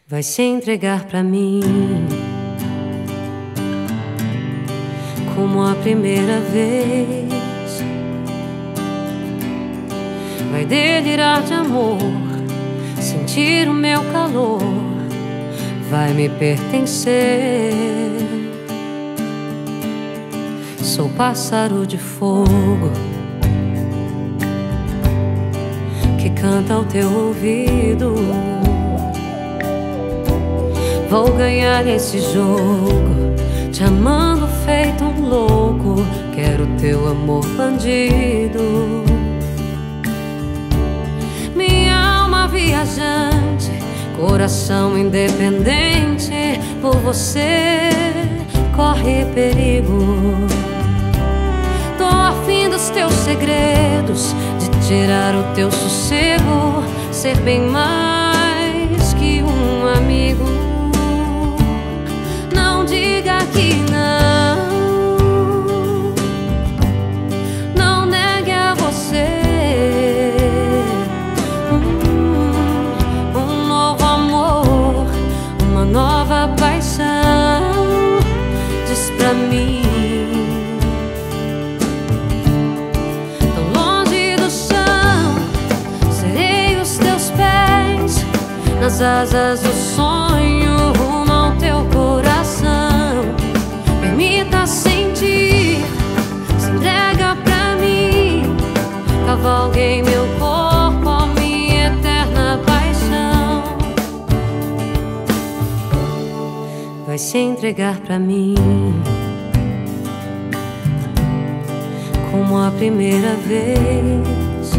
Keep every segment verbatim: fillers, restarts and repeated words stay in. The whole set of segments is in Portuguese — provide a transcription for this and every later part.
Vai se entregar pra mim como a primeira vez. Vai delirar de amor, sentir o meu calor, vai me pertencer. Sou pássaro de fogo que canta ao teu ouvido. Vou ganhar esse jogo, te amando feito um louco. Quero teu amor bandido. Minha alma viajante, coração independente, por você corre perigo. Tô afim dos teus segredos, de tirar o teu sossego, ser bem mais que um amigo. Não diga que não, não negue a você um, um novo amor, uma nova paixão. Diz pra mim, tão longe do chão, serei os teus pés, nas asas do sonho, no teu coração. Permita sentir, se entrega pra mim, cavalguei meu corpo, a minha eterna paixão. Vai se entregar pra mim como a primeira vez.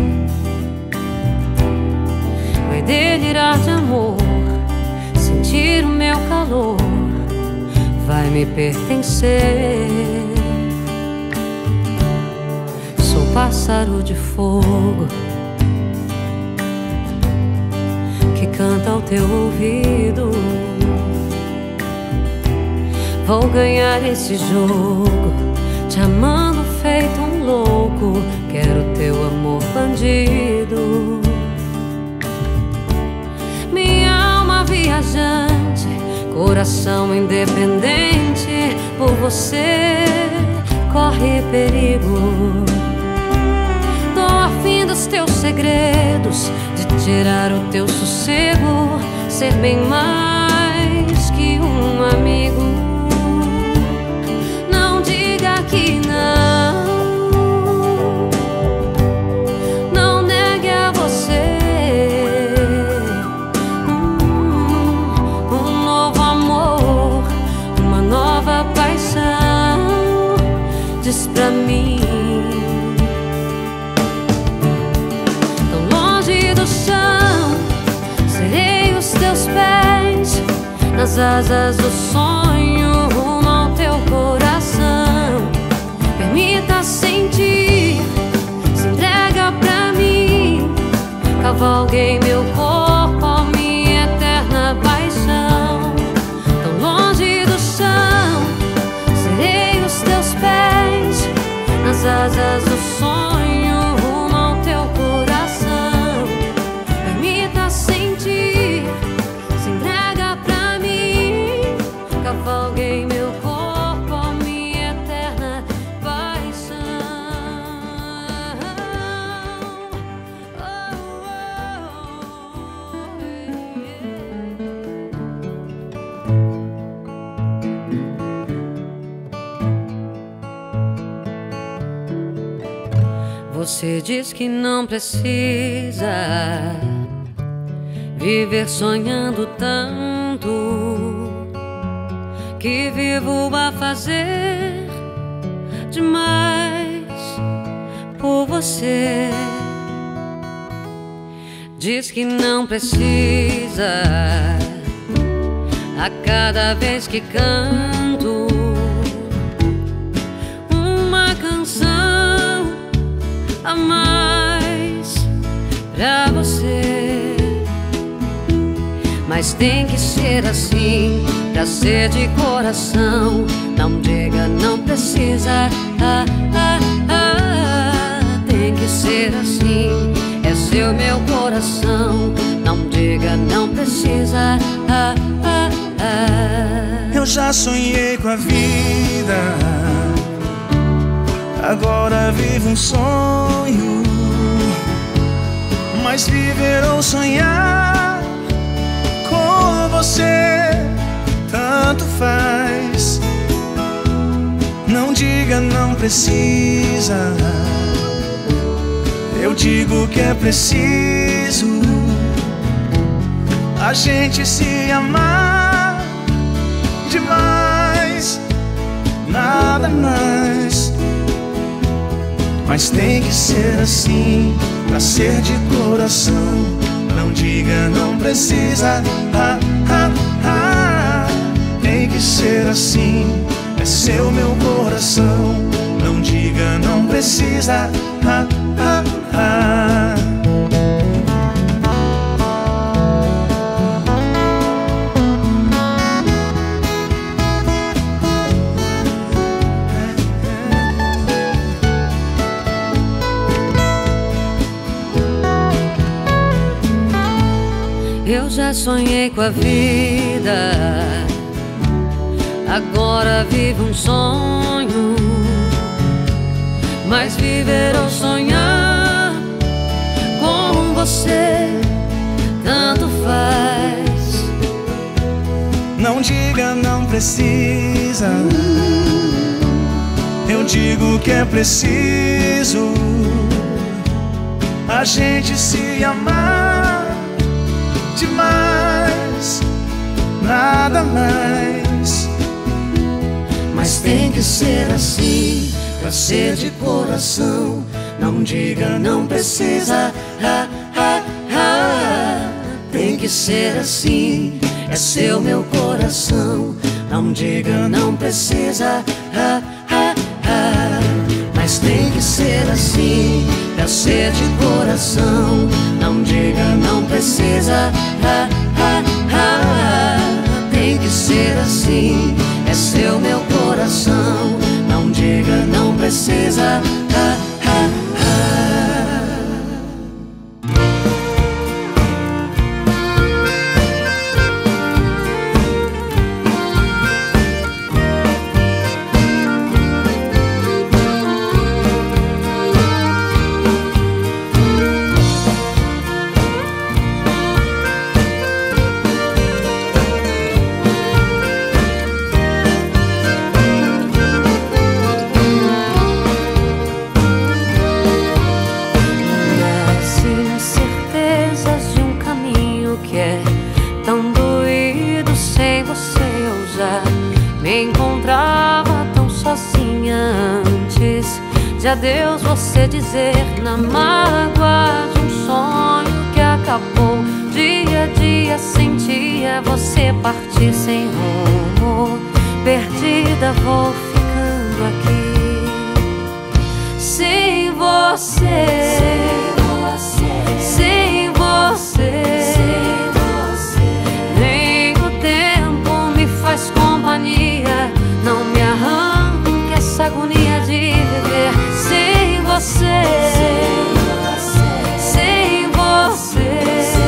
Vai delirar de amor, sentir o meu calor, vai me pertencer. Sou pássaro de fogo que canta ao teu ouvido. Vou ganhar esse jogo, te amando feito um louco. Quero teu amor bandido. Minha alma viajante, coração independente, por você corre perigo. Tô afim dos teus segredos, de tirar o teu sossego, ser bem mais que um amigo. Não diga que não, não negue a você paixão. Diz pra mim, tão longe do chão, serei os teus pés, nas asas do sonho, rumo ao teu coração. Permita sentir, se entrega pra mim, cavalguei meu corpo, a minha eterna paixão. Tão longe do chão, serei os teus pés, nas asas do sonho, rumo ao teu coração. Permita sentir, se entrega pra mim, cavalguei meu corpo, a minha eterna paixão. Oh, oh, yeah. Você diz que não precisa viver sonhando tanto, que vivo a fazer demais por você. Diz que não precisa a cada vez que canto uma canção a mais pra você. Mas tem que ser assim, pra ser de coração. Não diga não precisa, ah, ah, ah. Tem que ser assim, é seu meu coração. Não diga não precisa, ah, ah, ah, ah. Eu já sonhei com a vida, agora vivo um sonho. Mas viver ou sonhar com você tanto faz. Não diga não precisa, eu digo que é preciso a gente se amar demais, nada mais. Mas tem que ser assim, pra ser de coração. Não diga não precisa, ah, ah, ah. Tem que ser assim, é seu meu coração. Não diga não precisa, ah, ah, ah. Eu já sonhei com a vida, agora vivo um sonho. Mas viver ou sonhar com você tanto faz. Não diga não precisa, eu digo que é preciso a gente se amar demais, nada mais. Mas tem que ser assim, pra ser de coração. Não diga não precisa, ah, ah, ah. Tem que ser assim, é seu meu coração. Não diga não precisa, ah, ah, ah. Mas tem que ser assim, pra ser de coração. Não diga não precisa, ah, ah, ah. Tem que ser assim, é seu meu coração. Não diga não precisa, ah, ah, ah. Me encontrava tão sozinha antes de adeus você dizer, na mágoa de um sonho que acabou. Dia a dia sentia você partir sem rumo. Perdida vou ficando aqui sem você, sem você. Nem o tempo me faz companhia, não me arranca essa agonia de viver sem você, sem você.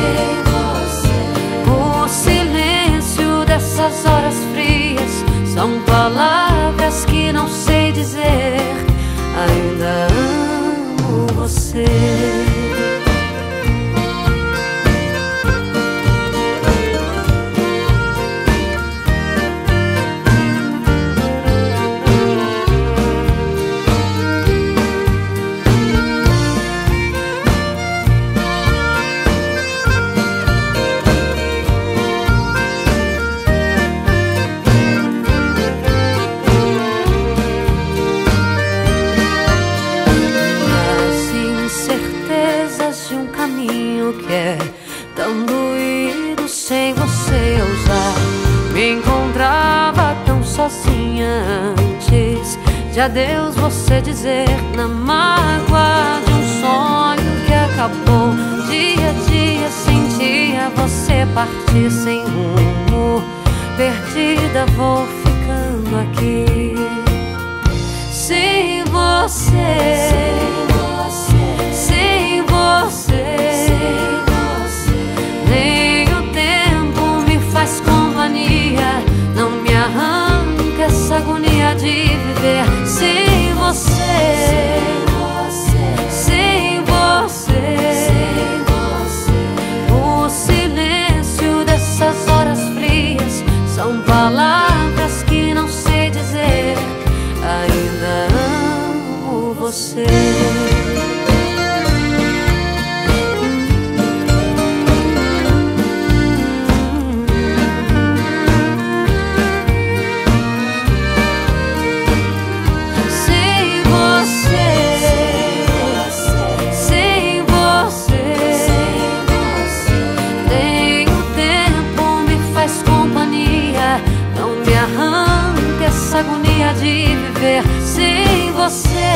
O silêncio dessas horas frias são palavras que não sei dizer. Ainda amo você. Que é tão doído sem você ousar. Me encontrava tão sozinha antes de adeus você dizer, na mágoa de um sonho que acabou. Dia a dia sentia você partir sem rumo. Perdida vou ficando aqui sem você, sem você. Nem o tempo me faz você,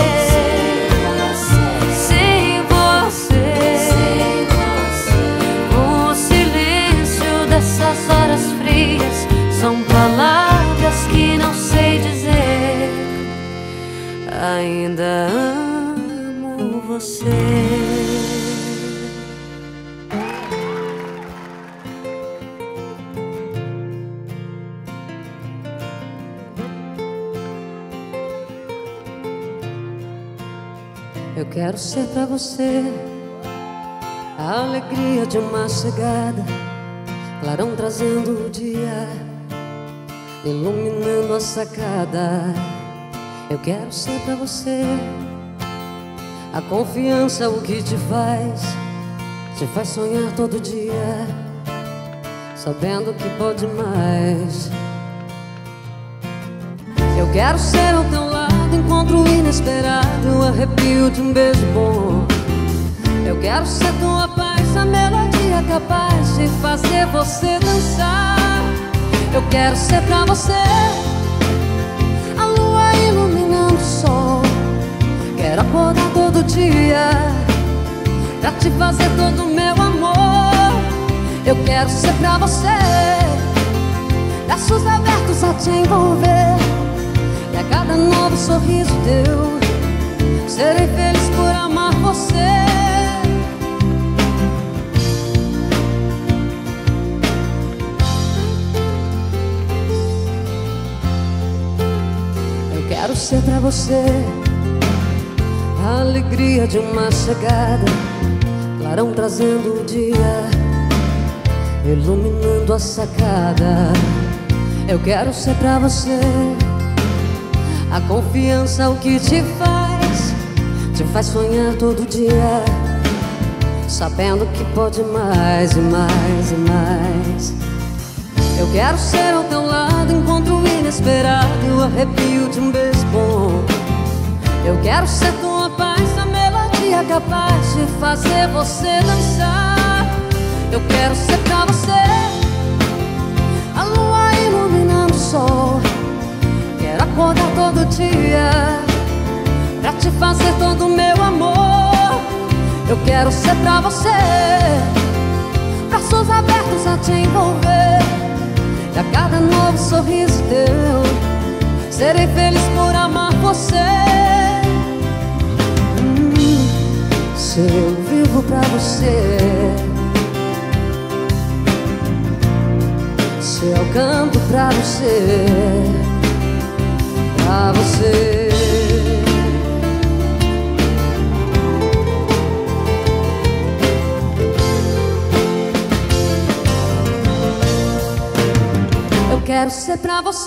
sem você, o silêncio dessas horas frias são palavras que não sei dizer. Ainda amo você. Eu quero ser pra você a alegria de uma chegada, clarão trazendo o dia, iluminando a sacada. Eu quero ser pra você a confiança, o que te faz, te faz sonhar todo dia, sabendo que pode mais. Eu quero ser ao teu lado, encontro inesperado, arrepio de um beijo bom. Eu quero ser tua paz, a melodia capaz de fazer você dançar. Eu quero ser pra você a lua iluminando o sol. Quero acordar todo dia pra te fazer todo o meu amor. Eu quero ser pra você braços abertos a te envolver, e a cada novo sorriso teu serei feliz por amar você. Eu quero ser pra você a alegria de uma chegada, clarão trazendo o dia, iluminando a sacada. Eu quero ser pra você a confiança, o que te faz, te faz sonhar todo dia, sabendo que pode mais e mais e mais. Eu quero ser ao teu lado, encontro inesperado, arrepio de um beijo bom. Eu quero ser tua paz, a melodia capaz de fazer você dançar. Eu quero ser pra você a lua iluminando o sol. Quero acordar todo dia pra te fazer todo o meu amor. Eu quero ser pra você braços abertos a te envolver, e a cada novo sorriso teu serei feliz por amar você. hum, Se eu vivo pra você, se eu canto pra você, pra você. Eu quero ser pra você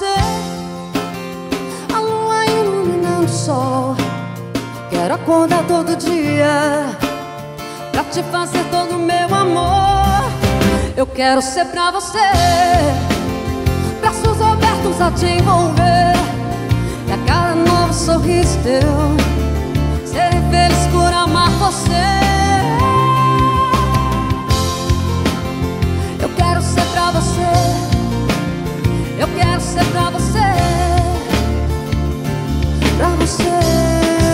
a lua iluminando o sol. Quero acordar todo dia pra te fazer todo o meu amor. Eu quero ser pra você braços abertos a te envolver, e a cada novo sorriso teu serei feliz por amar você. Eu quero ser pra você, eu quero ser pra você, pra você.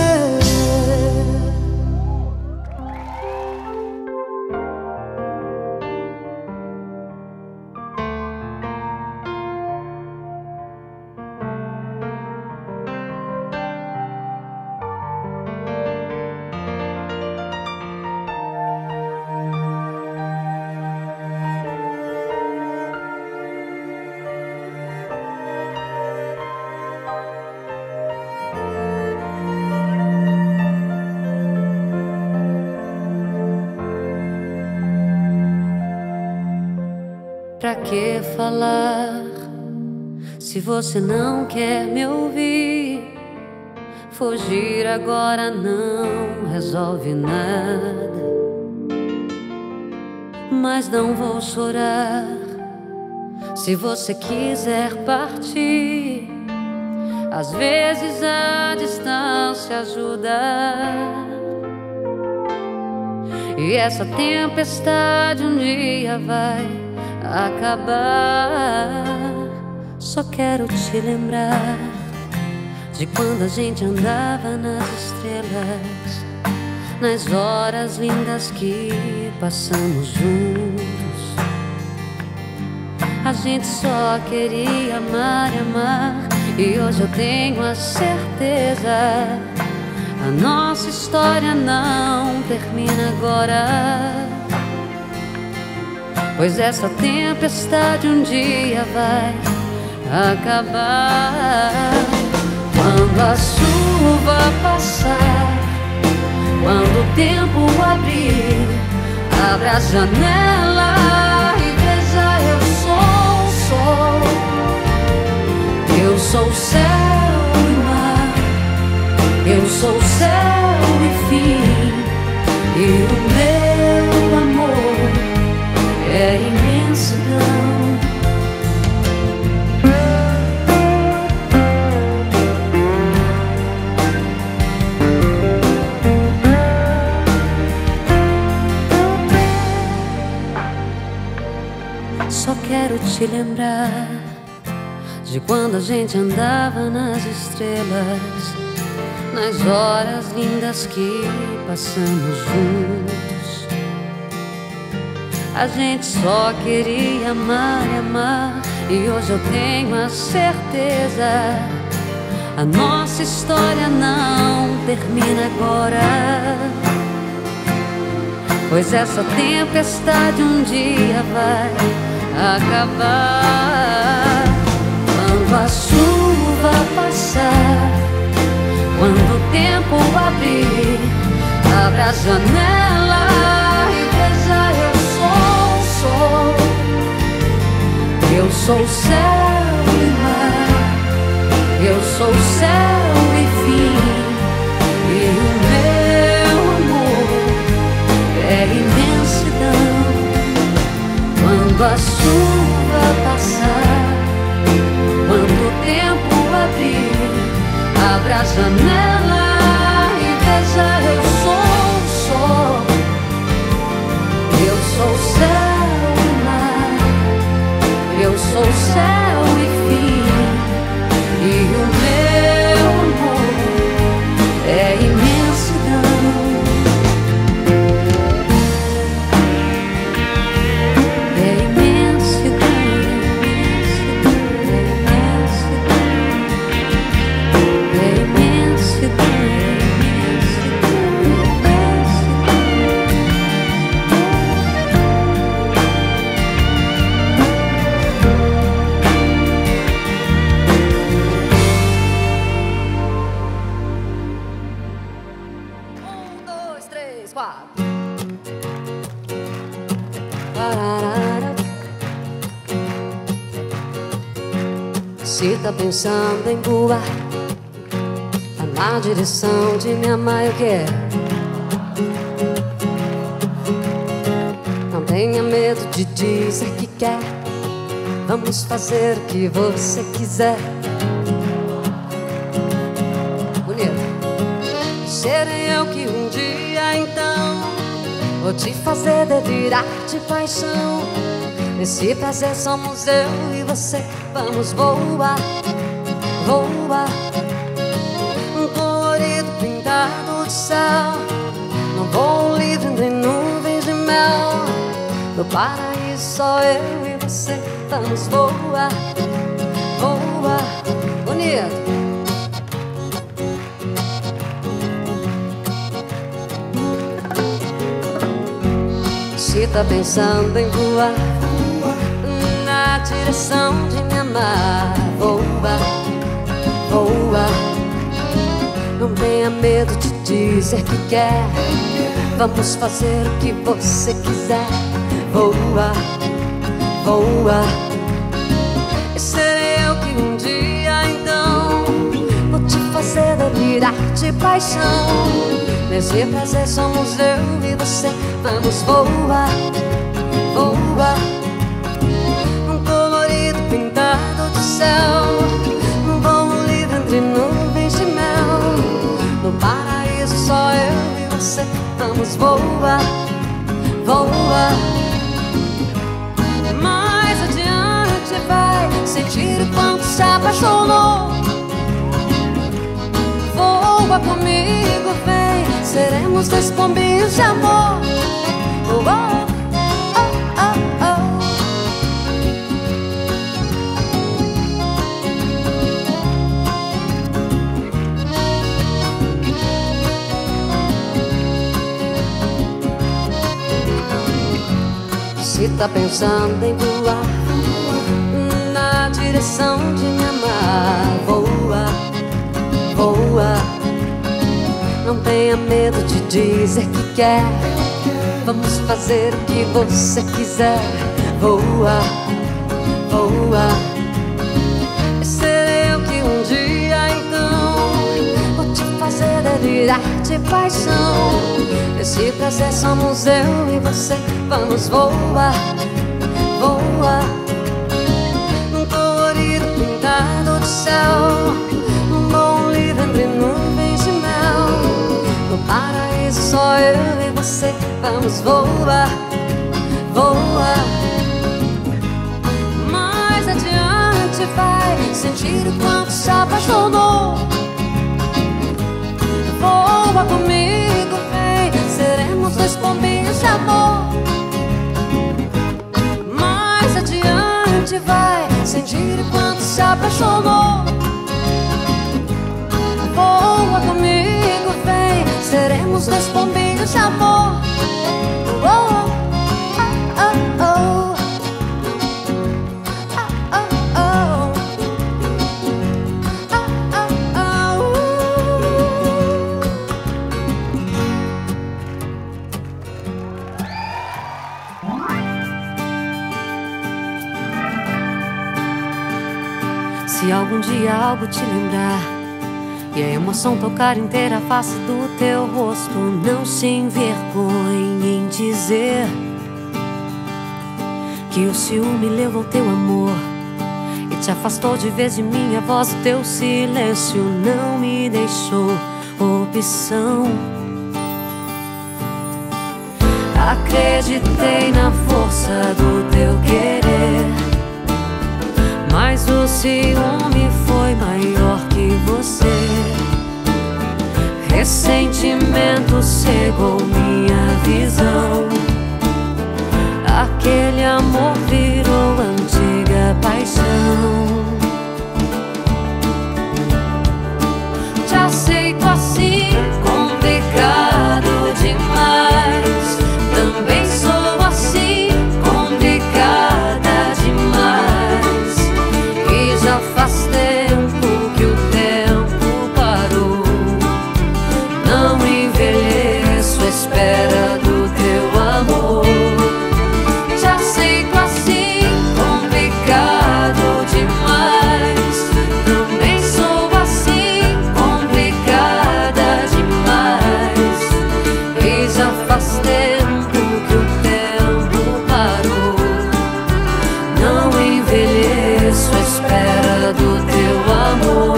Pra que falar se você não quer me ouvir? Fugir agora não resolve nada, mas não vou chorar se você quiser partir. Às vezes a distância ajuda, e essa tempestade um dia vai acabar. Só quero te lembrar de quando a gente andava nas estrelas, nas horas lindas que passamos juntos. A gente só queria amar e amar, e hoje eu tenho a certeza, a nossa história não termina agora, pois essa tempestade um dia vai acabar. Quando a chuva passar, quando o tempo abrir, abra a janela e veja, eu sou o sol, eu sou o céu e mar, eu sou o céu e fim, e o meu amor é imensidão. Só quero te lembrar de quando a gente andava nas estrelas, nas horas lindas que passamos juntos. A gente só queria amar e amar, e hoje eu tenho a certeza, a nossa história não termina agora, pois essa tempestade um dia vai acabar. Quando a chuva passar, quando o tempo abrir, abra a janela e veja, eu sou o sol, eu sou o céu e mar, eu sou o céu e fim, e o meu amor é imensidão. Quando a chuva passar, quando o tempo abrir, abra a janela e veja, eu sou o sol, eu sou o céu e mar, eu sou o céu e fim, e o meu amor é imensidão. Se tá pensando em voar, tá na direção de me amar, eu quero. Não tenha medo de dizer que quer, vamos fazer o que você quiser. Bonito. Serei eu que um dia então vou te fazer delirar de paixão. Nesse prazer somos eu e você, vamos voar, voar. Um colorido pintado de céu, num voo livre entre nuvens de mel. No paraíso só eu e você, vamos voar, voar. Bonito. Se tá pensando em voar na direção de me amar, voa, voa. Não tenha medo de dizer que quer, vamos fazer o que você quiser. Voa, voa. E serei eu que um dia então vou te fazer delirar de paixão. Nesse prazer somos eu e você, vamos voar, voar. Pintado do céu, num voo livre entre nuvens de mel. No paraíso só eu e você, vamos voar, voar. Mais adiante vai sentir o quanto se apaixonou. seremos dois pombinhos de amor. Oh, oh, oh, oh, oh. Se tá pensando em voar na direção de me amar, voa, voa. Não tenha medo de dizer que quer. Vamos fazer o que você quiser. Voa, voa. Serei eu que um dia então vou te fazer delirar de paixão. Esse prazer somos eu e você. Vamos voar, voa. Num colorido pintado de céu, num bom livro entre nuvens de mel. No paraíso só eu e você. Vamos voar, voar. Mais adiante vai sentir o quanto se apaixonou. Voa comigo, vem, seremos dois pombinhos de amor. Mais adiante vai sentir o quanto se apaixonou. Voa comigo, vem, seremos dois pombinhos de amor. Oh, oh, oh, oh. Oh, oh, oh. Oh, oh, oh. Se algum dia algo te lembrar e a emoção tocar inteira a face do teu rosto, não se envergonhe em dizer que o ciúme levou teu amor e te afastou de vez de mim. A voz do teu silêncio não me deixou opção. Acreditei na força do teu querer, mas o ciúme foi maior que você. Ressentimento cegou minha visão. Aquele amor virou antiga paixão. Te aceito assim, complicado demais. Também sou assim, complicada demais. E já faz tempo que o tempo parou. Não envelheço à espera do teu amor. Te aceito assim, complicado demais. Também sou assim, complicada demais. E já faz tempo que o tempo parou. Não envelheço à espera do teu amor.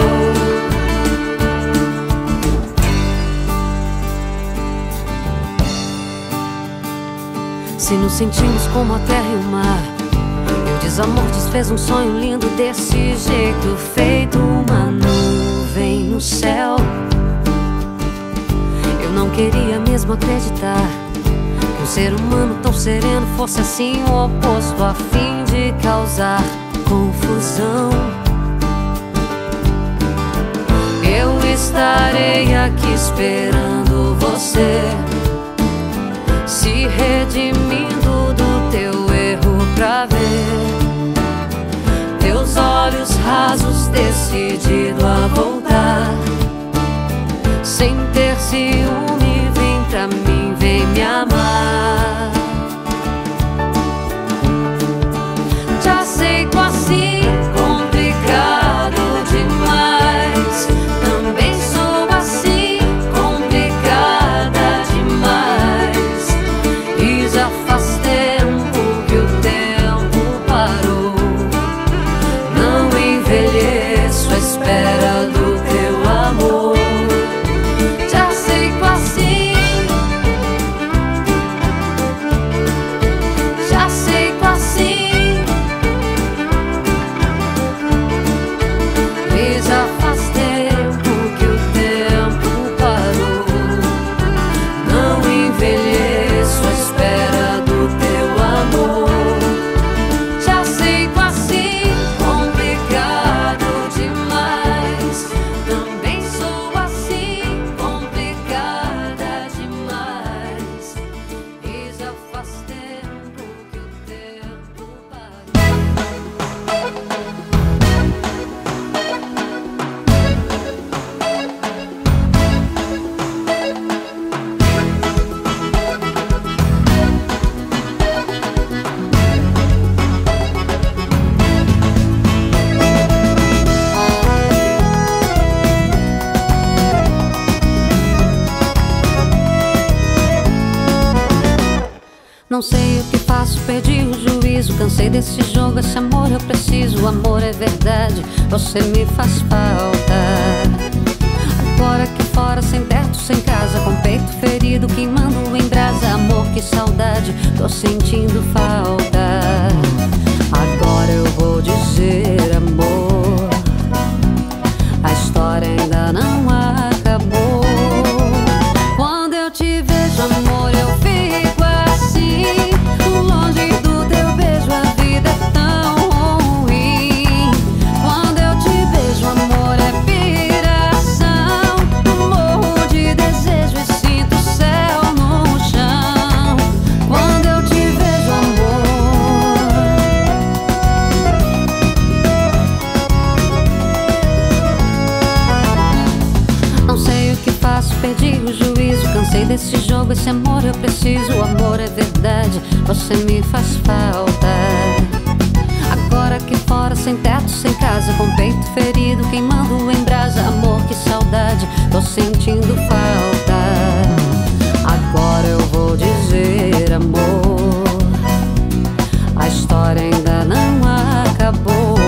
Se nos sentimos como a terra e o mar, e o desamor desfez um sonho lindo desse jeito, feito uma nuvem no céu. Eu não queria mesmo acreditar que um ser humano tão sereno fosse assim o oposto, a fim de causar confusão. Eu estarei aqui esperando você, se redimindo do teu erro pra ver teus olhos rasos decidido a voltar. Sem ter ciúme, vem pra mim, vem me amar. Te aceito assim, complicado demais. Também sou assim, complicada demais. E já faz tempo que o tempo parou. Não envelheço à espera do teu amor. Te aceito sei o que faço, perdi o juízo. Cansei desse jogo, esse amor eu preciso. O amor é verdade, você me faz falta. Agora aqui fora, sem teto, sem casa, com peito ferido, queimando em brasa. Amor, que saudade, tô sentindo falta. Agora eu vou dizer, amor, a história ainda não acabou. Quando eu te vejo, amor, eu fico assim, longe do teu beijo, a vida é tão ruim. Quando eu te vejo, amor, é piração. Morro de desejo e sinto o céu no chão. Quando eu te vejo, amor. Não sei o que faço, perdi o juízo. Cansei desse jogo, esse amor eu preciso. O amor é verdade, você me faz falta. Agora aqui fora, sem teto, sem casa, com peito ferido, queimando em brasa. Amor, que saudade, tô sentindo falta. Agora eu vou dizer, amor, a história ainda não acabou.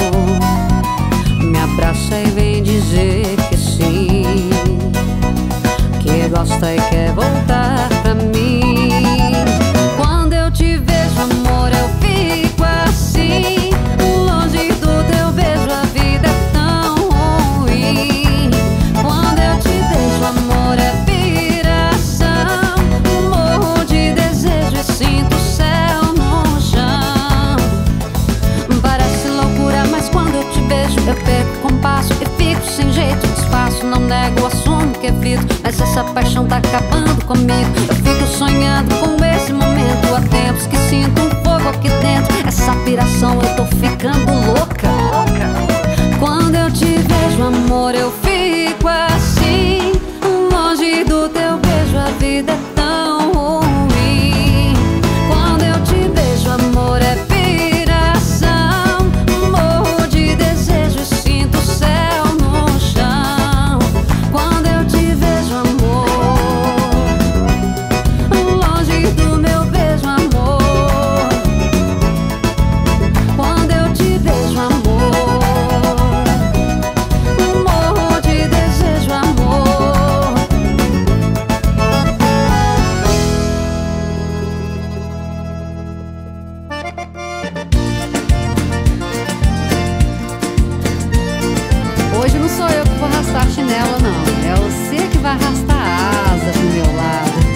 Me abraça e vem dizer que sim, que gosta e quer voltar pra mim. Quando eu te vejo, amor, eu fico assim, longe do teu beijo, a vida é tão ruim. Quando eu te vejo, amor, é piração. Morro de desejo e sinto o céu no chão. Parece loucura, mas quando eu te vejo, eu perco o compasso e fico sem jeito, despaço. Não nego, assumo que evito, mas essa paixão tá acabando comigo. Eu fico sonhando com esse momento. Há tempos que sinto um fogo aqui dentro. Essa piração, eu tô ficando louca. Quando eu te vejo, amor, eu fico assim, longe do teu beijo, a vida é tão ruim. Quando eu te vejo, amor, é piração. Morro de desejo e sinto o céu no chão. Quando eu te vejo, amor, longe do meu beijo, amor. Quando eu te vejo, amor, morro de desejo, amor. Hoje não sou eu que vou arrastar a chinela, não. É você que vai arrastar a asa do meu lado.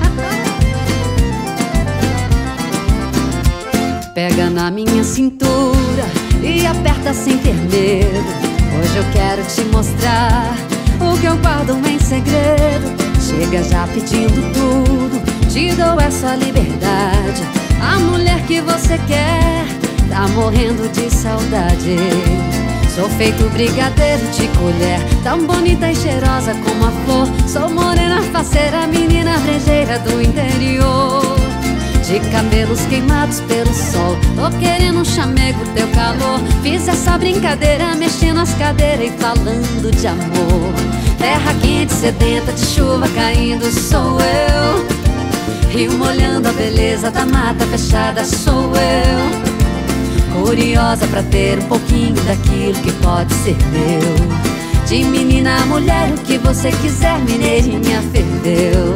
Pega na minha cintura e aperta sem ter medo. Hoje eu quero te mostrar o que eu guardo em segredo. Chega já pedindo tudo, te dou essa liberdade. A mulher que você quer tá morrendo de saudade. Sou feito brigadeiro de colher, tão bonita e cheirosa como a flor. Sou morena, faceira, menina brejeira do interior, de cabelos queimados pelo sol. Tô querendo um chamego, teu calor. Fiz essa brincadeira, mexendo as cadeiras e falando de amor. Terra quente, sedenta, de chuva caindo, sou eu. Rio molhando a beleza da mata fechada, sou eu. Curiosa pra ter um pouquinho daquilo que pode ser meu. De menina a mulher, o que você quiser, mineirinha ferveu.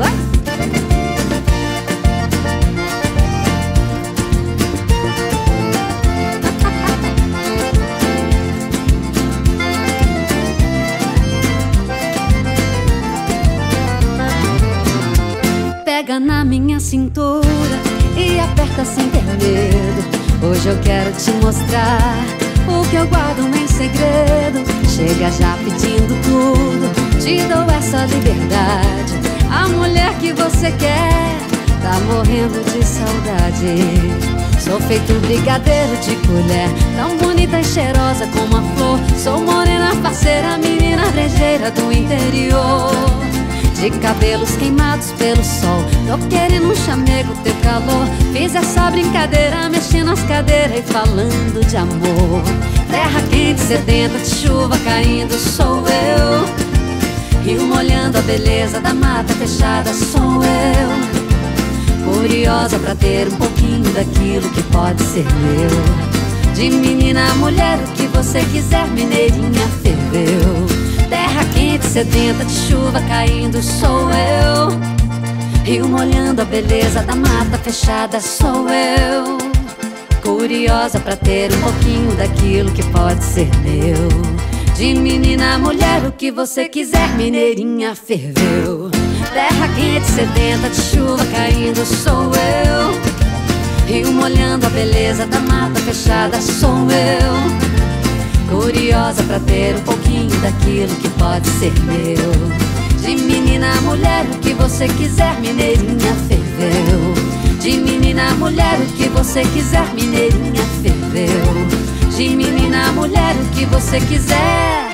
Pega na minha cintura e aperta sem ter medo. Hoje eu quero te mostrar o que eu guardo em segredo. Chega já pedindo tudo, te dou essa liberdade. A mulher que você quer tá morrendo de saudade. Sou feito brigadeiro de colher, tão bonita e cheirosa como a flor. Sou morena, parceira, menina brejeira do interior, de cabelos queimados pelo sol. Tô querendo um chamego, teu calor. Fiz essa brincadeira, mexendo as cadeiras e falando de amor. Terra quente, sedenta, de chuva caindo, sou eu. Rio molhando a beleza da mata fechada, sou eu. curiosa pra ter um pouquinho daquilo que pode ser meu. De menina a mulher, o que você quiser, mineirinha ferveu. Terra quente, sedenta de chuva caindo, sou eu. Rio molhando a beleza da mata fechada, sou eu. Curiosa pra ter um pouquinho daquilo que pode ser meu. De menina a mulher, o que você quiser, mineirinha ferveu. Terra quente, sedenta de chuva caindo, sou eu. Rio molhando a beleza da mata fechada, sou eu. Curiosa pra ter um pouquinho daquilo que pode ser meu. De menina a mulher, o que você quiser, mineirinha ferveu. De menina a mulher, o que você quiser, mineirinha ferveu. De menina a mulher, o que você quiser.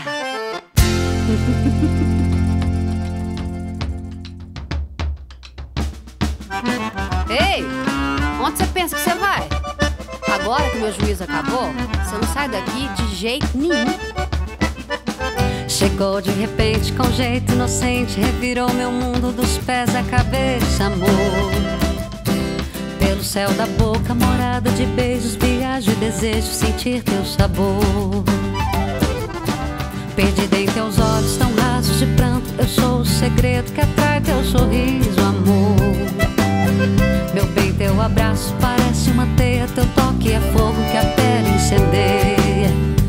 Ei, onde você pensa que você vai? Agora que meu juízo acabou, você não sai daqui de jeito nenhum. Chegou de repente com jeito inocente, revirou meu mundo dos pés à cabeça, amor. Pelo céu da boca, morada de beijos, viagem e desejo sentir teu sabor. Perdida em teus olhos tão rasos de pranto, eu sou o segredo que atrai teu sorriso, amor. Meu bem, teu abraço parece uma teia, teu toque é fogo que a pele incendeia.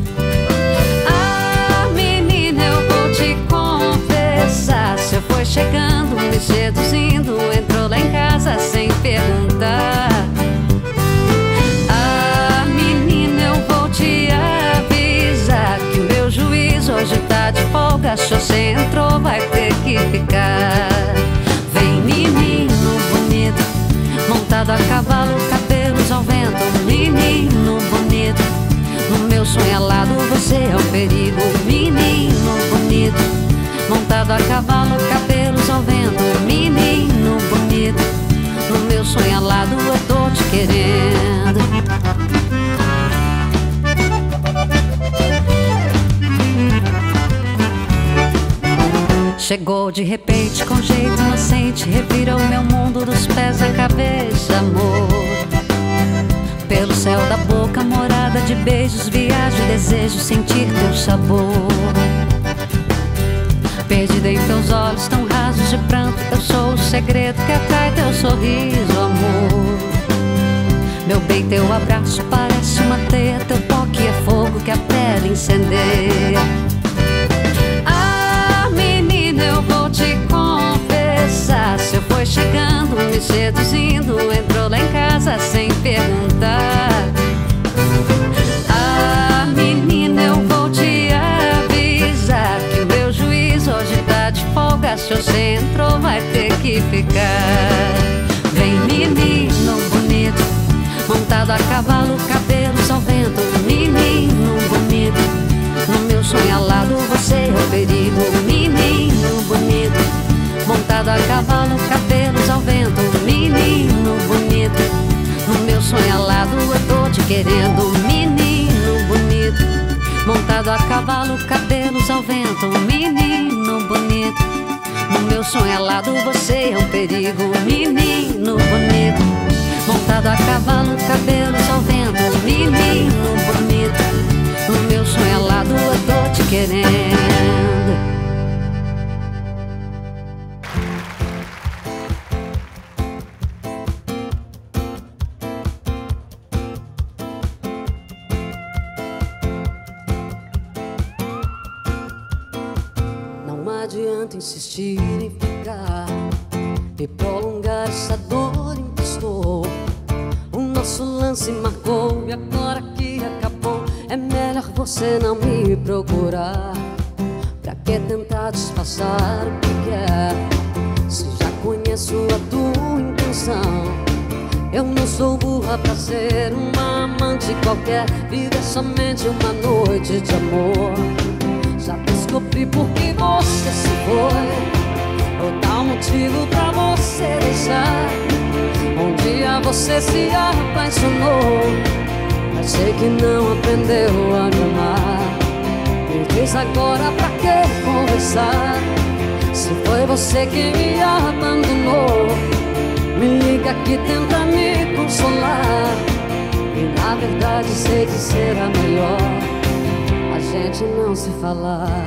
Ah, menina, eu vou te confessar, você foi chegando, me seduzindo, entrou lá em casa sem perguntar. Ah, menina, eu vou te avisar que o meu juízo hoje tá de folga. Se você entrou, vai ter que ficar. Vem, menino bonito, montado a cavalo, cabelos ao vento. Menino bonito, no meu sonho alado você é um perigo. Menino bonito, montado a cavalo, cabelos ao vento. Menino bonito, no meu sonho alado eu tô te querendo. Chegou de repente com jeito inocente, revirou meu mundo dos pés à cabeça, amor. Pelo céu da boca, morada de beijos, viagem e desejo sentir teu sabor. Perdida em teus olhos tão rasos de pranto, eu sou o segredo que atrai teu sorriso, amor. Meu bem, teu abraço parece uma teia, teu toque é fogo que a pele incendeia. Eu vou te confessar, você foi chegando, me seduzindo, entrou lá em casa sem perguntar. Ah, menina, eu vou te avisar que o meu juízo hoje tá de folga. Se você entrou, vai ter que ficar. Vem, menino bonito, montado a cavalo, cabelos ao vento. Menino bonito, no meu sonho alado você é o perigo. Menino bonito, montado a cavalo, cabelos ao vento. Menino bonito, no meu sonho alado eu tô te querendo. Menino bonito, montado a cavalo, cabelos ao vento. Menino bonito, no meu sonho alado você é um perigo. Menino bonito, montado a cavalo, cabelos ao vento. Menino bonito, no meu sonho alado eu tô te querendo. Não adianta insistir em ficar e prolongar essa dor em que estou. O nosso lance marcou e agora que acabou, é melhor você não me procurar. Pra que tentar disfarçar o que quer, se já conheço a tua intenção? Eu não sou burra pra ser uma amante qualquer, viver somente uma noite de amor. Já descobri por que você se foi, vou dar um motivo pra você deixar. Um dia você se apaixonou, mas sei que não aprendeu a me amar. Me diz agora pra que conversar, se foi você que me abandonou. Me liga liga que tenta me consolar, e na verdade sei que será melhor a gente não se falar.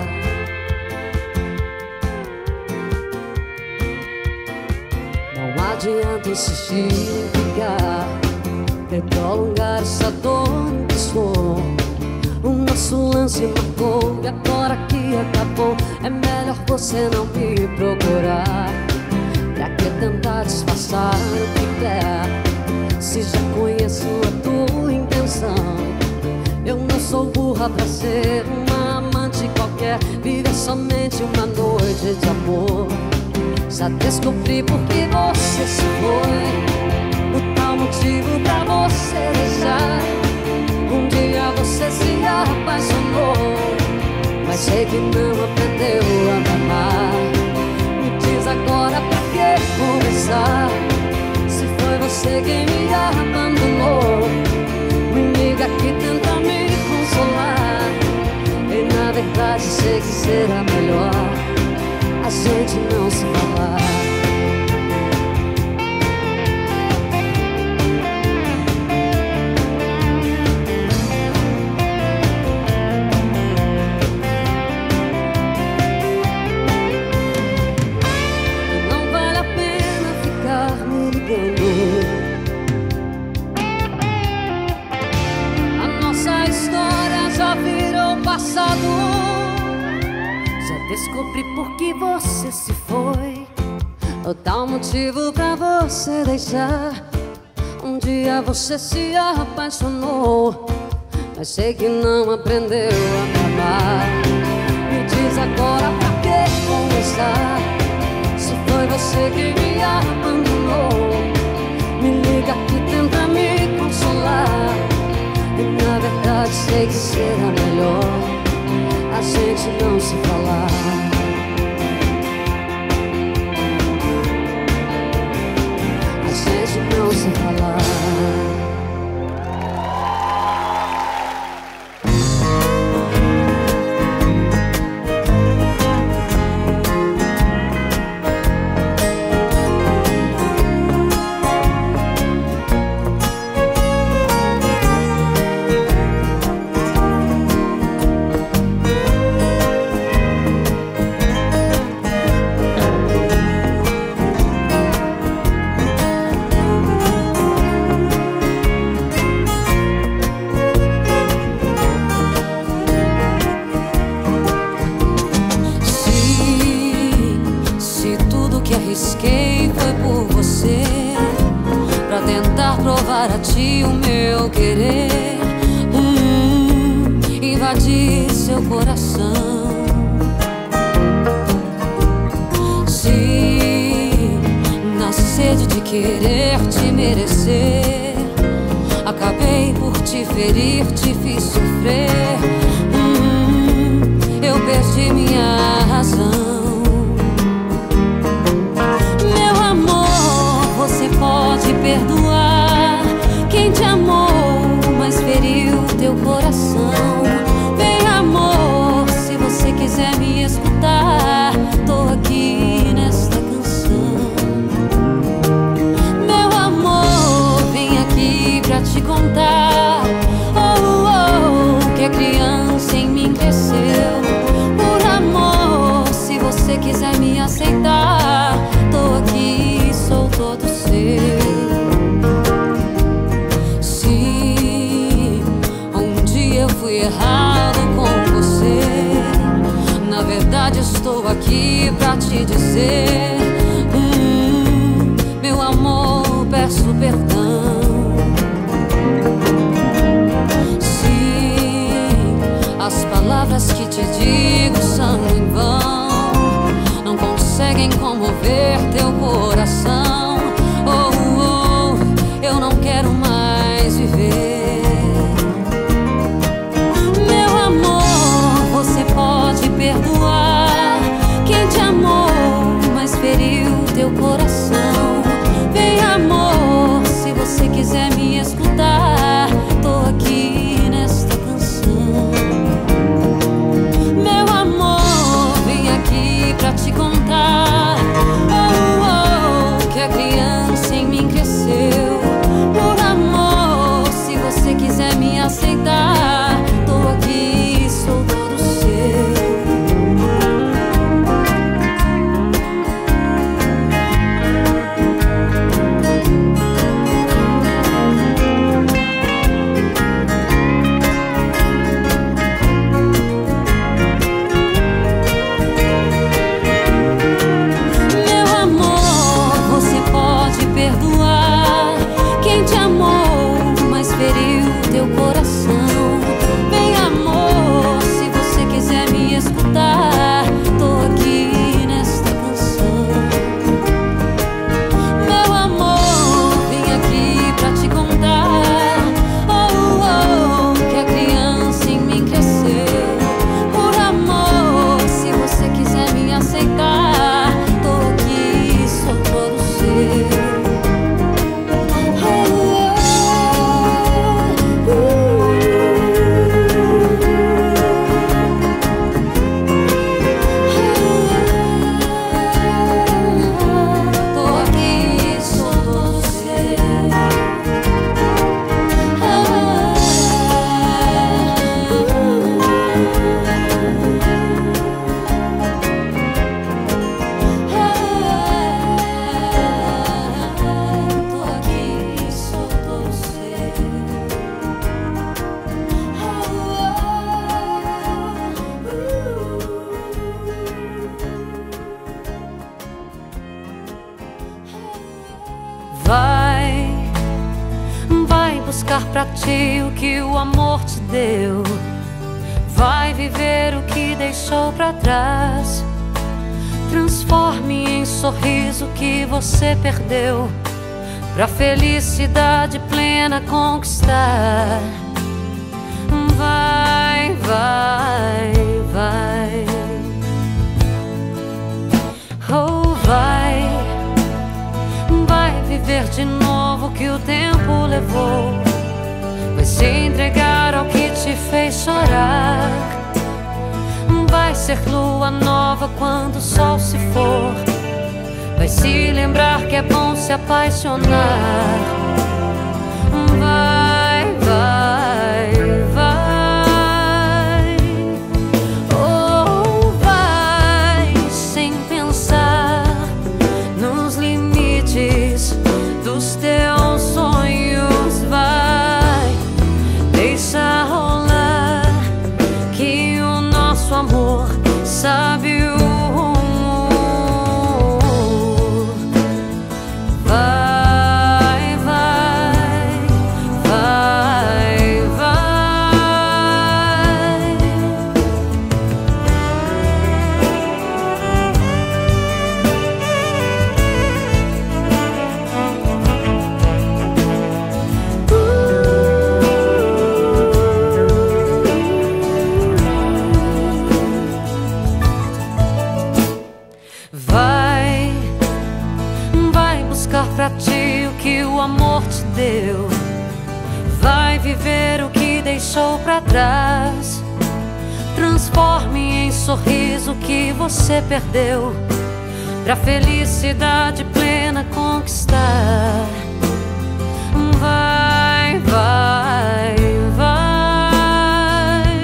Não adianta insistir em ficar, ter prolongar essa dor que sou. O nosso lance marcou e agora que acabou é melhor você não me procurar. Pra que tentar disfarçar o que quer, se já conheço a tua intenção? Eu não sou burra pra ser uma amante qualquer, viver somente uma noite de amor. Já descobri por que você se foi, o tal motivo pra você deixar. Um dia você se apaixonou, mas sei que não aprendeu a me amar. Me diz agora pra que começar, se foi você quem me abandonou. Me liga que tenta me consolar, e na verdade sei que será melhor a gente não se falar. Não vale a pena ficar me ligando, a nossa história já virou passado. Descobri por que você se foi, o tal motivo pra você deixar. Um dia você se apaixonou, mas sei que não aprendeu a me amar. Me diz agora pra que começar, se foi você quem me abandonou. Me liga que tenta me consolar, e na verdade sei que será melhor a gente não se falar. A gente não se falar. Provar a ti o meu querer, hum, invadir seu coração. Se na sede de querer te merecer, acabei por te ferir, te fiz sofrer, hum, eu perdi minha razão. Meu amor, você pode perdoar quem te amou, mas feriu teu coração. Vem, amor, se você quiser me escutar, tô aqui nesta canção. Meu amor, vem aqui pra te contar, oh, oh, que a criança em mim cresceu. Por amor, se você quiser me aceitar, tô aqui, sou todo seu. Fui errado com você, na verdade estou aqui pra te dizer, hum, meu amor, peço perdão. Se as palavras que te digo são em vão, não conseguem comover teu coração, oh, oh, eu não quero mais viver. Pode perdoar quem te amou, mas feriu teu coração. Vem, amor, se você quiser me escutar, tô aqui nesta canção. Meu amor, buscar pra ti o que o amor te deu. Vai viver o que deixou pra trás. Transforme em sorriso o que você perdeu, pra felicidade plena conquistar. Vai, vai, vai. Oh, vai. Vai viver de novo o que o tempo levou. Vai se entregar ao que te fez chorar. Vai ser lua nova quando o sol se for. Vai se lembrar que é bom se apaixonar. Vai, vai, vai. Oh, vai sem pensar nos limites dos teus sonhos. Vai, deixa rolar que o nosso amor sabe o rumo. Vai, vai, vai, vai. Vai, vai buscar pra ti o que o amor te deu. Vai viver o que deixou pra trás. Transforme em sorriso o que você perdeu, pra felicidade plena conquistar. Vai, vai, vai.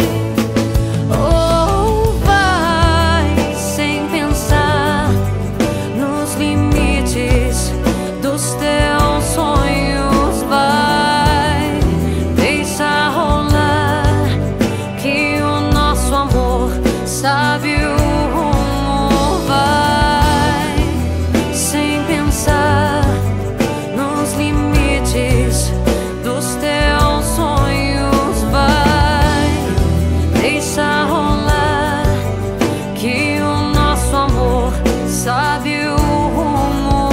Oh, vai sem pensar nos limites dos teus sonhos. Vai, deixa rolar que o nosso amor sabe o rumo. Vai sem pensar nos limites dos teus sonhos. Vai, deixa rolar que o nosso amor sabe o rumo.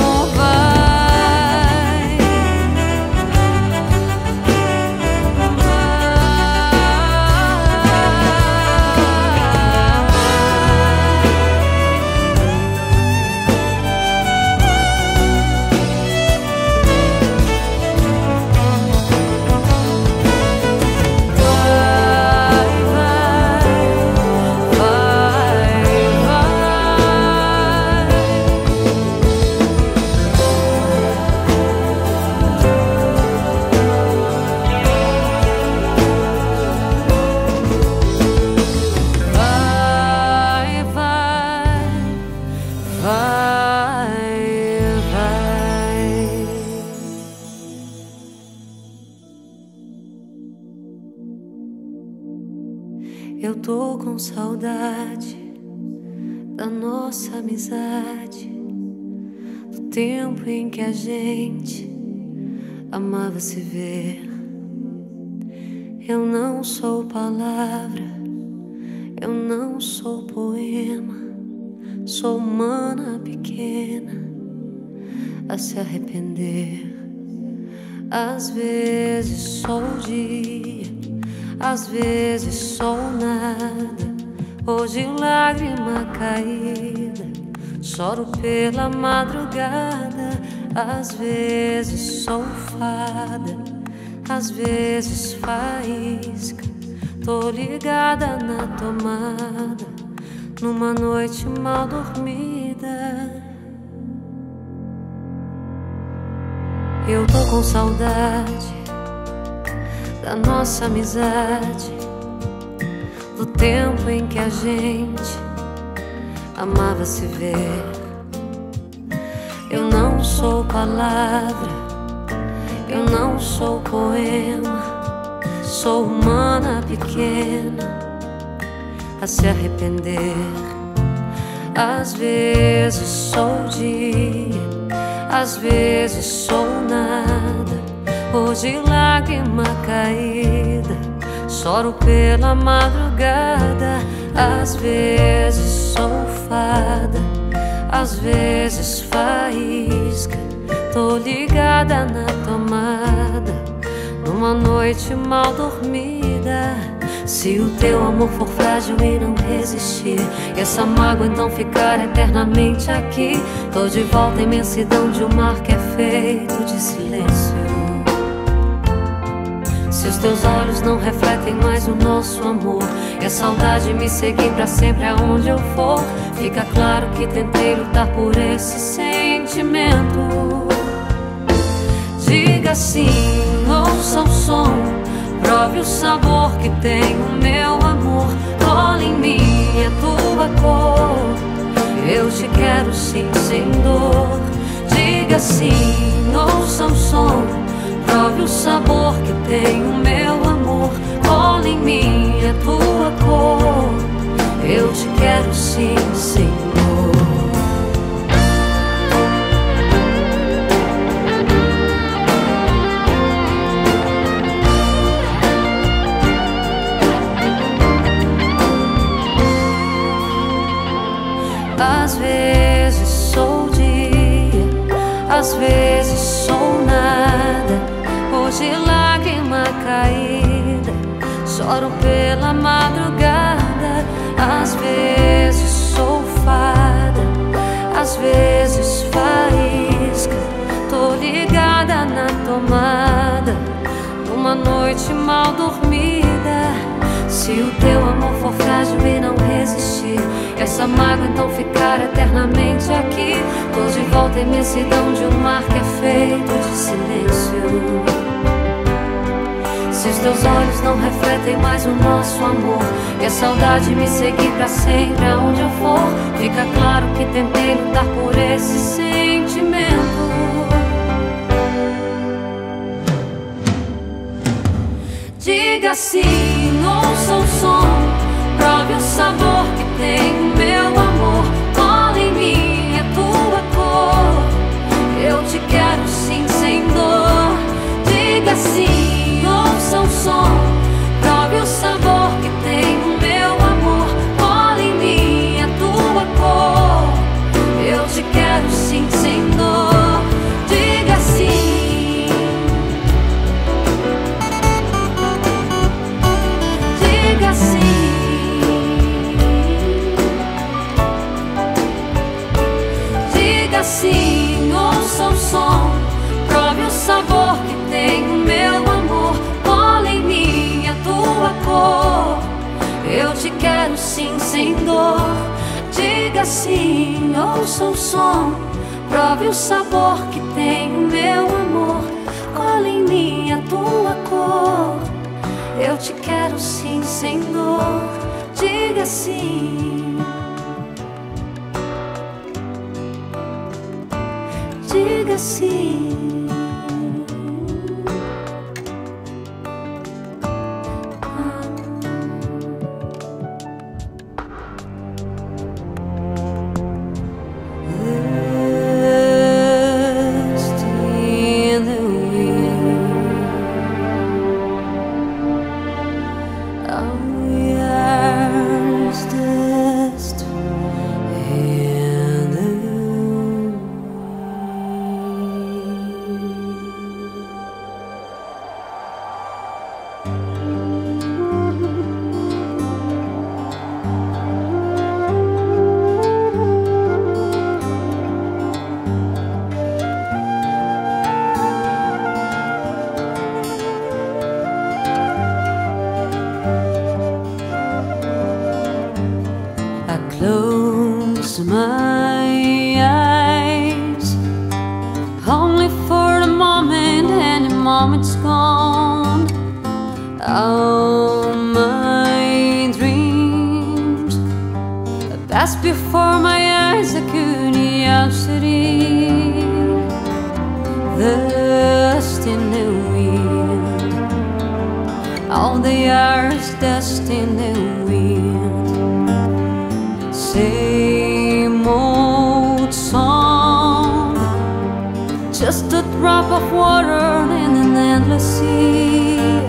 Vai, eu tô com saudade da nossa amizade, do tempo em que a gente amava se ver. Eu não sou palavra, eu não sou poema, sou humana pequena a se arrepender. Às vezes sou o dia, às vezes sou nada. Hoje lágrima caída, choro pela madrugada. Às vezes sou fada, às vezes faísca. Tô ligada na tomada, numa noite mal dormida. Eu tô com saudade da nossa amizade, do tempo em que a gente amava se ver. Eu não sou palavra, eu não sou poema, sou humana pequena a se arrepender. Às vezes sou dia, às vezes sou nada. Hoje lágrima caída, choro pela madrugada. Às vezes sou fada, às vezes faísca. Tô ligada na tomada, numa noite mal dormida. Se o teu amor for frágil e não resistir, e essa mágoa então ficar eternamente aqui, tô de volta à imensidão de um mar que é feito de silêncio. Se os teus olhos não refletem mais o nosso amor, e a saudade me seguir pra sempre aonde eu for, fica claro que tentei lutar por esse sentimento. Diga sim, ouça o som, prove o sabor que tem o meu amor. Cola em mim a tua cor, eu te quero sim, sem dor. Diga sim, ouça o som, prove o sabor que tem o meu amor. Cola em mim a tua cor, eu te quero sim, sem dor. Às vezes sou dia, às vezes sou nada. Hoje lágrima caída, choro pela madrugada. Às vezes sou fada, às vezes faísca. Tô ligada na tomada, numa noite mal dormida. Se o teu amor for frágil e não resistir, essa mágoa então ficar eternamente aqui, tô de volta à imensidão de um mar que é feito de silêncio. Se os teus olhos não refletem mais o nosso amor, e a saudade me seguir pra sempre aonde eu for, fica claro que tentei lutar por esse sentimento. Diga sim, ouça o som, prove o sabor que tem o meu amor. Cola em mim a tua cor, eu te quero sim, sem dor. Diga sim, ouça o som, prove o sabor que tem o meu amor. Cola em mim a tua cor, eu te quero sim, sem dor. Diga sim. Diga sim, diga sim, ouça o som, prove o sabor que tem o meu amor. Cola em mim a tua cor, eu te quero sim, sem dor. Diga sim, ouça o som, prove o sabor que tem o meu amor. Cola em mim a tua cor, eu te quero sim, sem dor. Diga sim, diga sim. Close my eyes, only for a moment, and the moment's gone. All my dreams passed before my eyes, a curiosity, dust in the wind. All the hours, dust in the wind. Same old song, just a drop of water in the an endless sea.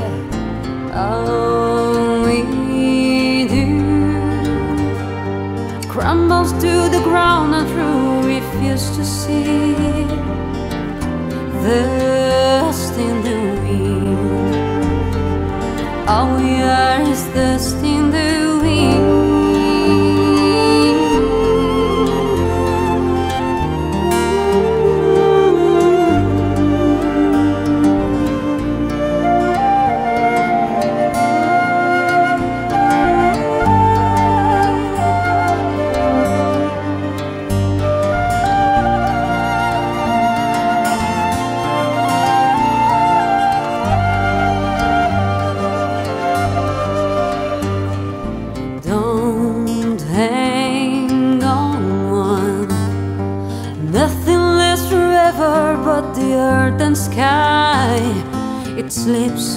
All we do crumbles to the ground and through refuse to see. Dust in the wind. All we are is dust in the wind. But the earth and sky, it slips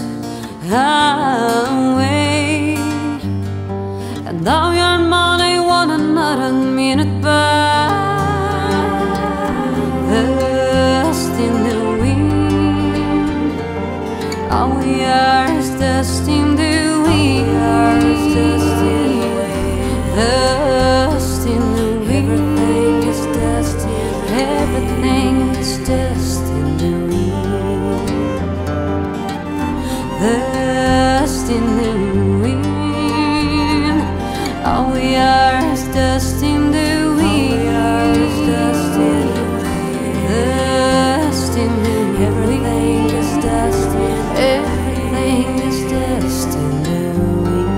away. And now you're money one another minute by. Dust in the wind. All we are is dust in the wind. Dust in the wind. Dust in the wind. Everything is dust in everything is dust in the wind. Dust in the wind. All we are is dust in the wind. Dust in the wind. Dust in the wind. Everything is dust in everything is dust in the wind.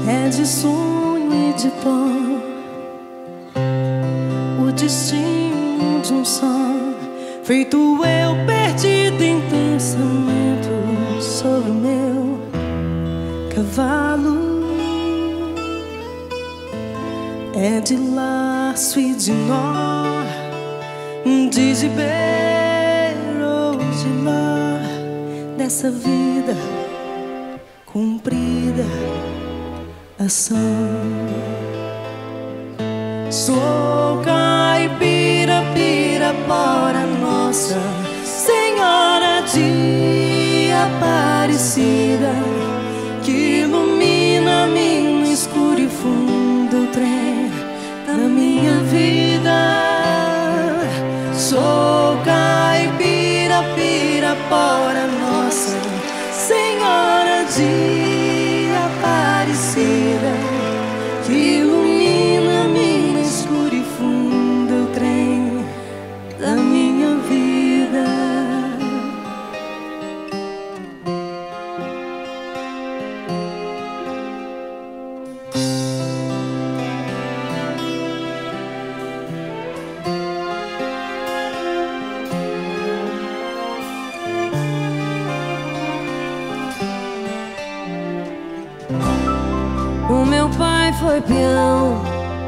é de sonho e de pó, o destino de um só, feito eu perdido em pensamento. Sou o meu cavalo, é de laço e de nó, de gibeiro ou de ló, dessa vida cumprida ação. Sou caipira, pirapora, Nossa Senhora de Aparecida, que ilumina-me no escuro e fundo o trem da minha vida. Sou caipira, pirapora, Nossa Senhora de Aparecida, que ilumina-me no escuro e fundo o trem da minha vida. O meu pai foi peão,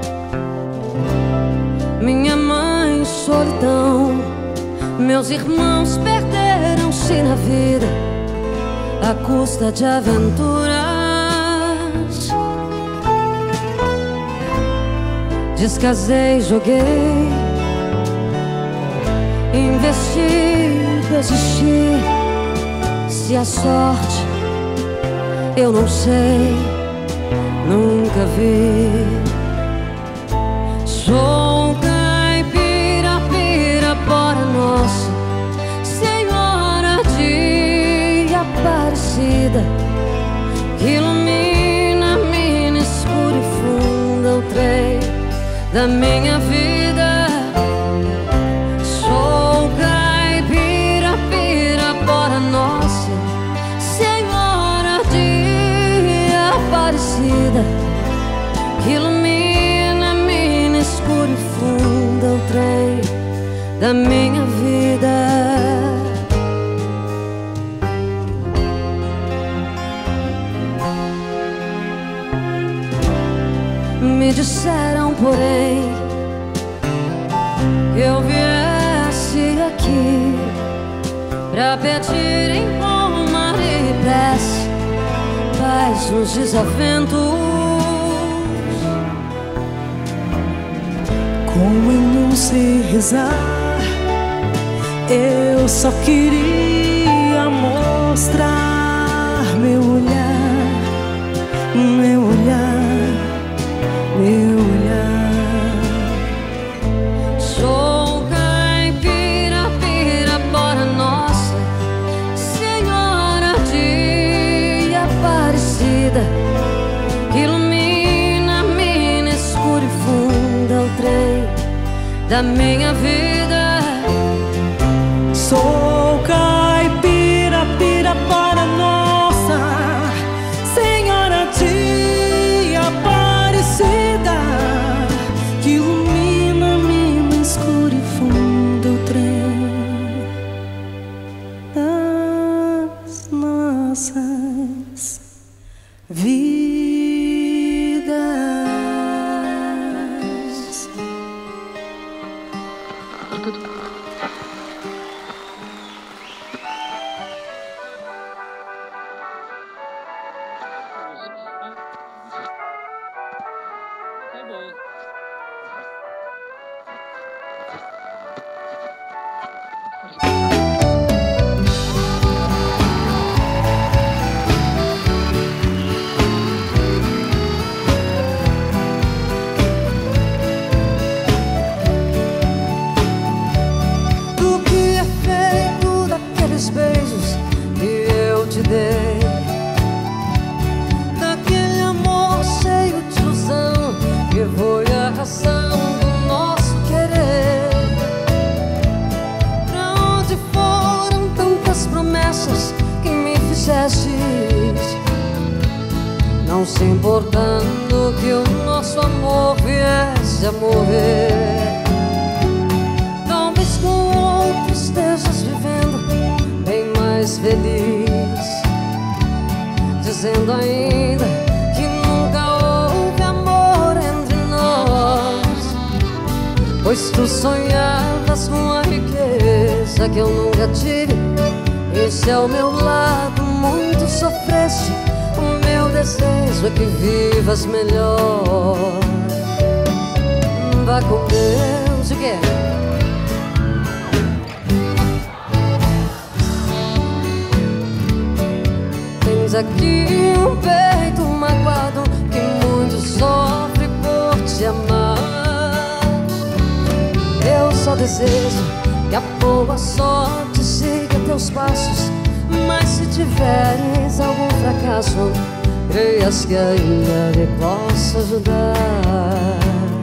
minha mãe solidão, meus irmãos perderam-se na vida à custa de aventuras. Descasei, joguei, investi, desisti. Se a sorte eu não sei, nunca vi. Sou caipira, pirapora, Nossa Senhora de Aparecida, que ilumina-me no escuro e funda o trem da minha vida. Sou caipira, pirapora, Nossa Senhora de Aparecida, que ilumina-me no escuro e funda o trem da minha vida. Me disseram, porém, que eu viesse aqui pra pedir em Roma e prece paz nos desaventos. Como eu não sei rezar, eu só queria mostrar meu olhar, meu olhar, meu olhar. Sou caipira, pirapora, Nossa Senhora de Aparecida, que ilumina-me no escuro e funda o trem da minha vida. Sou caipira, pirapora, Nossa Senhora de Aparecida, que ilumina-me no escuro e fundo o trem das nossas vidas. Beijos que eu te dei, daquele amor cheio de ilusão que foi não se importando que o nosso amor viesse a morrer. Talvez com outro estejas vivendo bem mais feliz, dizendo ainda que nunca houve amor entre nós, pois tu sonhavas com a riqueza que eu nunca tive. Esse é o meu lado, muito sofreste. O meu desejo é que vivas melhor. Vá com Deus, o quê? Tens aqui um peito magoado que muito sofre por te amar. Eu só desejo que a boa sorte siga teus passos, mas se tiveres algum fracasso, creias que ainda me posso ajudar.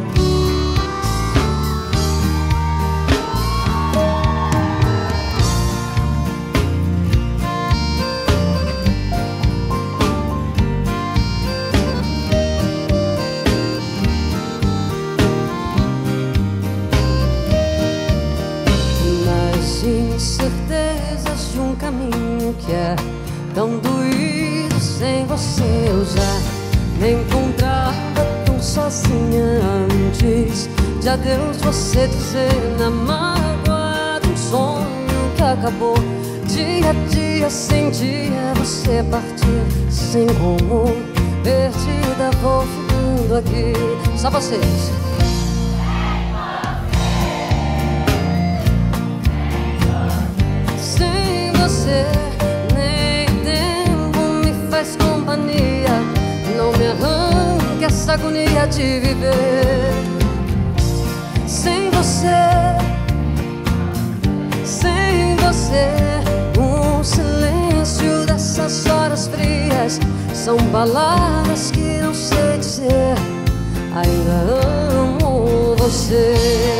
Incertezas de um caminho que é tão doído sem você eu já me encontrava tão sozinha antes de adeus você dizer na mágoa de um sonho que acabou. Dia a dia sem dia você partiu sem rumo, perdida vou ficando aqui. Só vocês. Nem tempo me faz companhia, não me arranque essa agonia de viver sem você, sem você. O silêncio dessas horas frias são palavras que não sei dizer. Ainda amo você.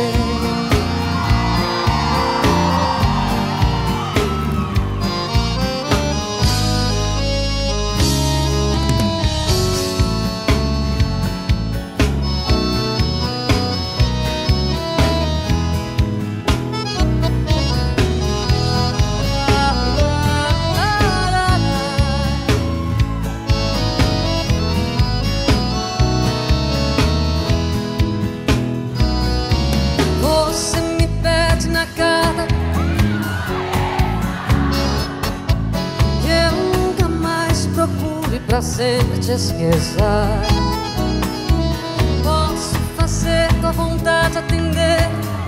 Pra sempre te esquecer, posso fazer tua vontade atender,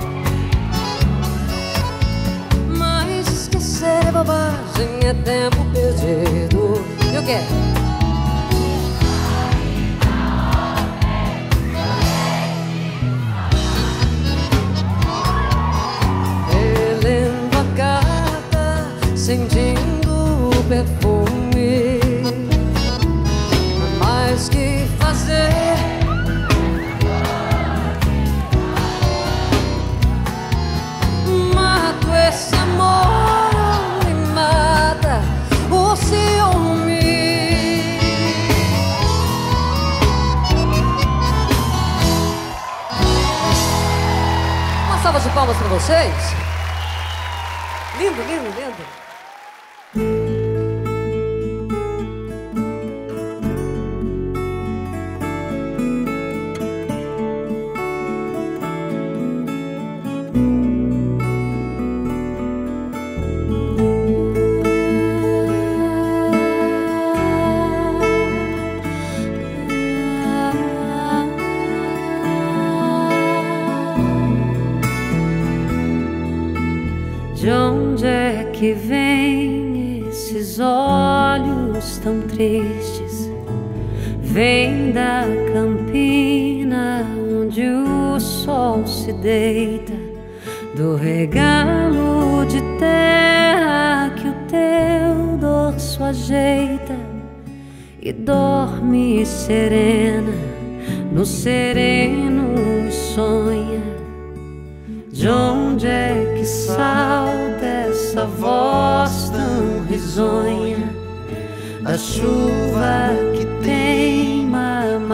mas esquecer é bobagem, é tempo perdido. E o quê? Relendo a carta, sentindo o perfume. Mas que fazer? Mato esse amor e mata o ciúme. Uma salva de palmas para vocês. Lindo, lindo, lindo. De onde é que vêm esses olhos tão tristes? Vem da campina onde o sol se deita, do regalo de terra que o teu dorso ajeita, e dorme serena, no sereno sonha. De onde é que salta essa voz tão risonha? Da chuva que tem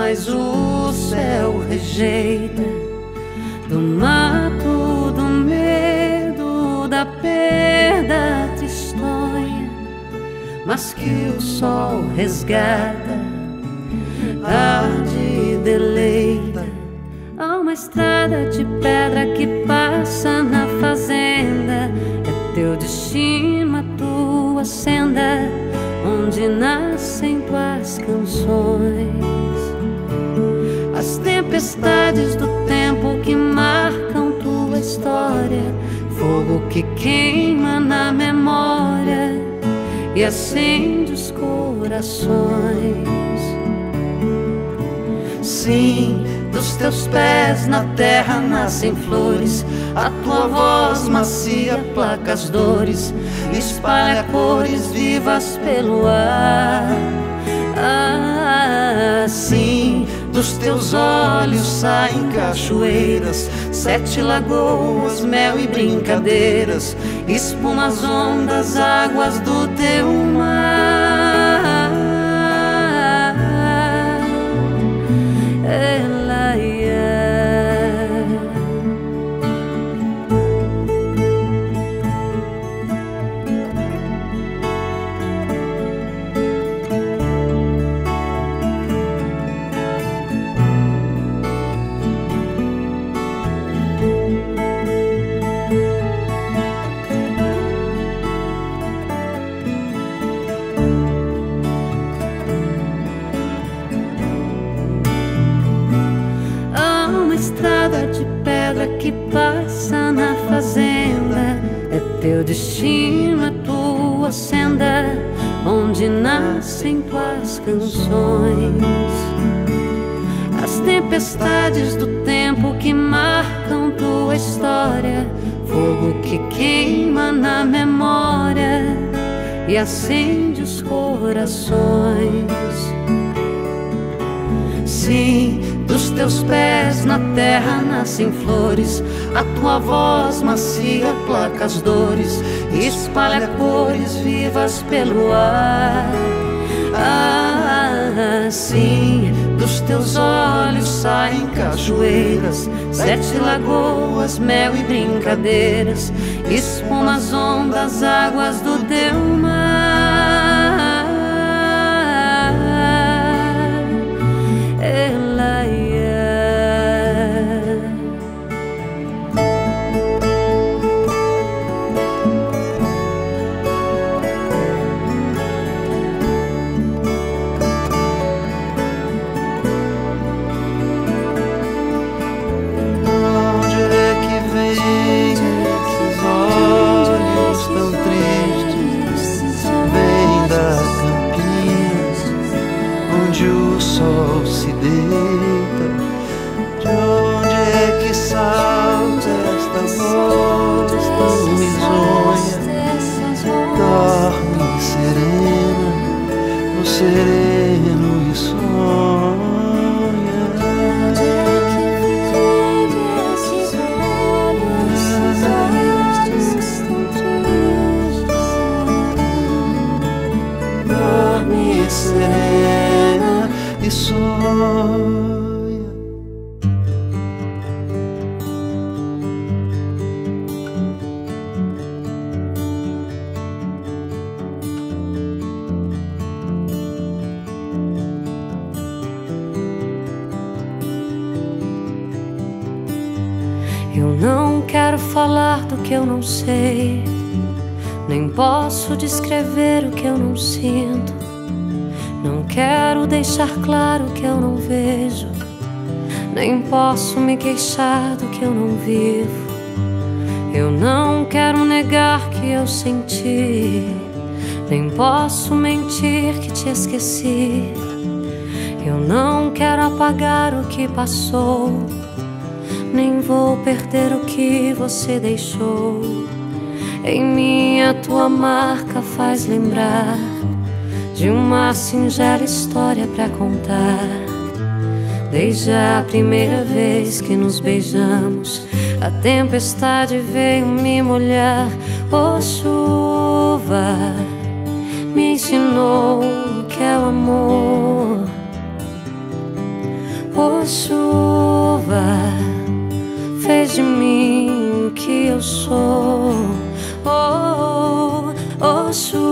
mas o céu rejeita. Do mato, do medo, da perda tristonha, mas que o sol resgata, arde e deleita. Há uma estrada de pedra que passa na fazenda, é teu destino, a tua senda, onde nascem tuas canções. As tempestades do tempo que marcam tua história, fogo que queima na memória e acende os corações. Sim, dos teus pés na terra nascem flores, a tua voz macia placa as dores, espalha cores vivas pelo ar. Ah, sim, dos teus olhos saem cachoeiras, sete lagoas, mel e brincadeiras, espuma as ondas, águas do teu mar. Ela ia. De pedra que passa na fazenda, é teu destino, a tua senda, onde nascem tuas canções. As tempestades do tempo que marcam tua história, fogo que queima na memória e acende os corações. Sim, dos teus pés na terra nascem flores, a tua voz macia placa as dores, espalha cores vivas pelo ar. Ah, sim, dos teus olhos saem cachoeiras, sete lagoas, mel e brincadeiras, espuma as ondas, águas do teu mar. Ela ia. Onde é que vem esses olhos tão tristes? Vem da Campinas, onde o sol se deita. De onde é que salta esta voz tão risonha? Dorme serena, no sereno e sonha. Dorme serena e sonha. Eu não quero falar do que eu não sei, nem posso descrever o que eu não sinto. Não quero deixar claro o que eu não vejo, nem posso me queixar do que eu não vivo. Eu não quero negar que eu senti, nem posso mentir que te esqueci. Eu não quero apagar o que passou, nem vou perder o que você deixou. Em mim a tua marca faz lembrar de uma singela história pra contar. Desde a primeira vez que nos beijamos, a tempestade veio me molhar. Oh, chuva, me ensinou o que é o amor. Ô chuva, fez de mim o que eu sou. Oh, oh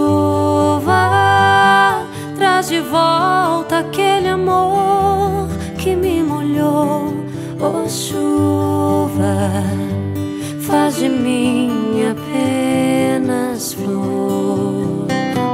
chuva, traz de volta aquele amor que me molhou. Oh chuva, faz de mim apenas flor.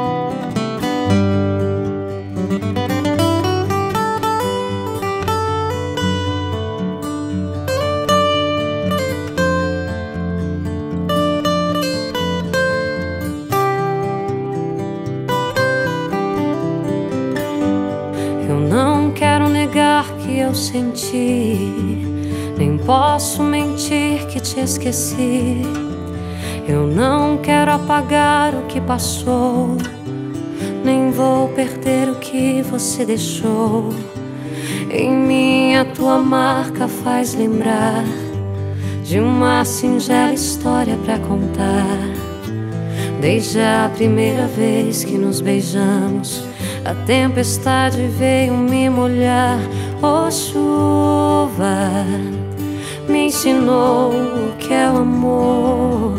Eu não quero negar que eu senti, nem posso mentir que te esqueci. Eu não quero apagar o que passou, nem vou perder o que você deixou. Em mim a tua marca faz lembrar de uma singela história pra contar. Desde a primeira vez que nos beijamos, a tempestade veio me molhar. Oh chuva, me ensinou o que é o amor.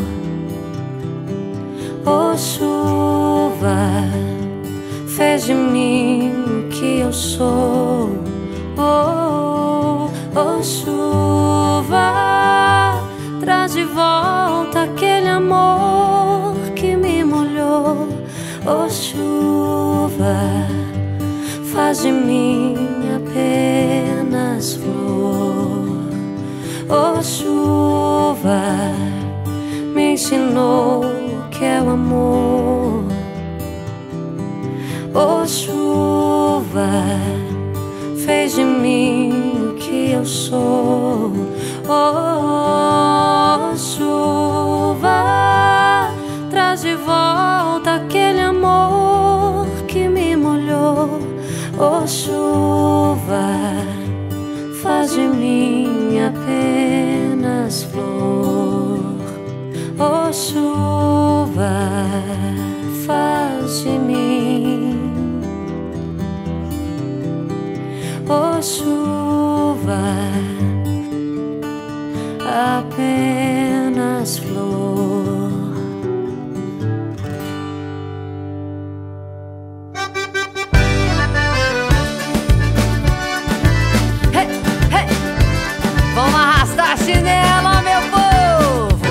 Oh chuva, fez de mim o que eu sou. Oh, oh chuva, traz de volta aquele amor que me molhou. Oh chuva, faz de mim apenas flor. Oh chuva, me ensinou o que é o amor. Oh chuva, fez de mim o que eu sou. Oh chuva, traz de volta aquele amor que me molhou. Oh chuva, faz de mim apenas flor. Oh chuva, faz de mim. Oh chuva, apenas flor. Vamos arrastar a chinela, meu povo!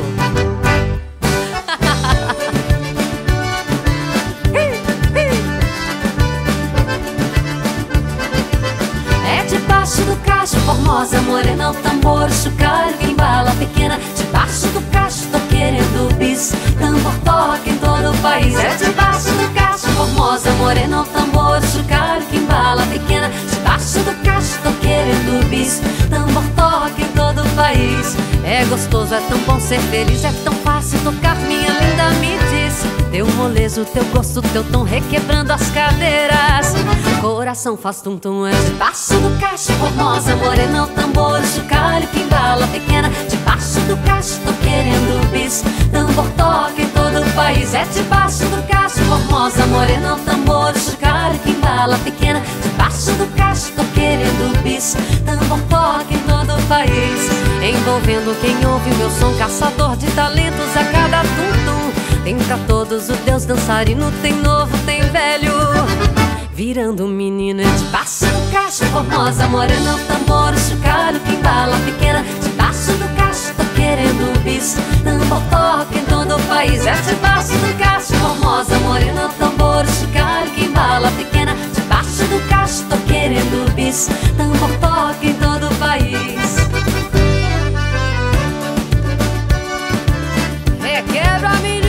É debaixo do cacho, formosa, morena, o tambor, chocalho, embala pequena. Debaixo do cacho, tô querendo bis, tambor toca em todo o país. É debaixo do cacho, formosa, morena, o tambor, chocalho, embala pequena. Debaixo do cacho, tô querendo bis, tambor toca em todo o país. É gostoso, é tão bom ser feliz, é tão fácil tocar, minha linda, me diz. Teu molejo, teu gosto, teu tom requebrando as cadeiras. Coração faz tum-tum, é debaixo do cacho, formosa, morena, o tambor, chocalho, que embala pequena. Debaixo do cacho, tô querendo bis, tambor toca em todo o país. É debaixo do cacho, formosa, morena, o tambor, chocalho, que embala pequena. Debaixo do cacho, tô querendo bis, tambor toca em todo o país. envolvendo quem ouve meu som, caçador de talentos a cada tum-tum. Tem pra todos o Deus dançarino, tem novo, tem velho, virando menina. Debaixo do cacho, formosa, morena, o tambor, o chocalho, que embala pequena. Debaixo do cacho, tô querendo bis, tambor toca em todo o país. É debaixo do cacho, formosa, morena, o tambor, o chocalho, que embala pequena. Debaixo do cacho, tô querendo bis, tambor toca em todo o país. Requebra a menina.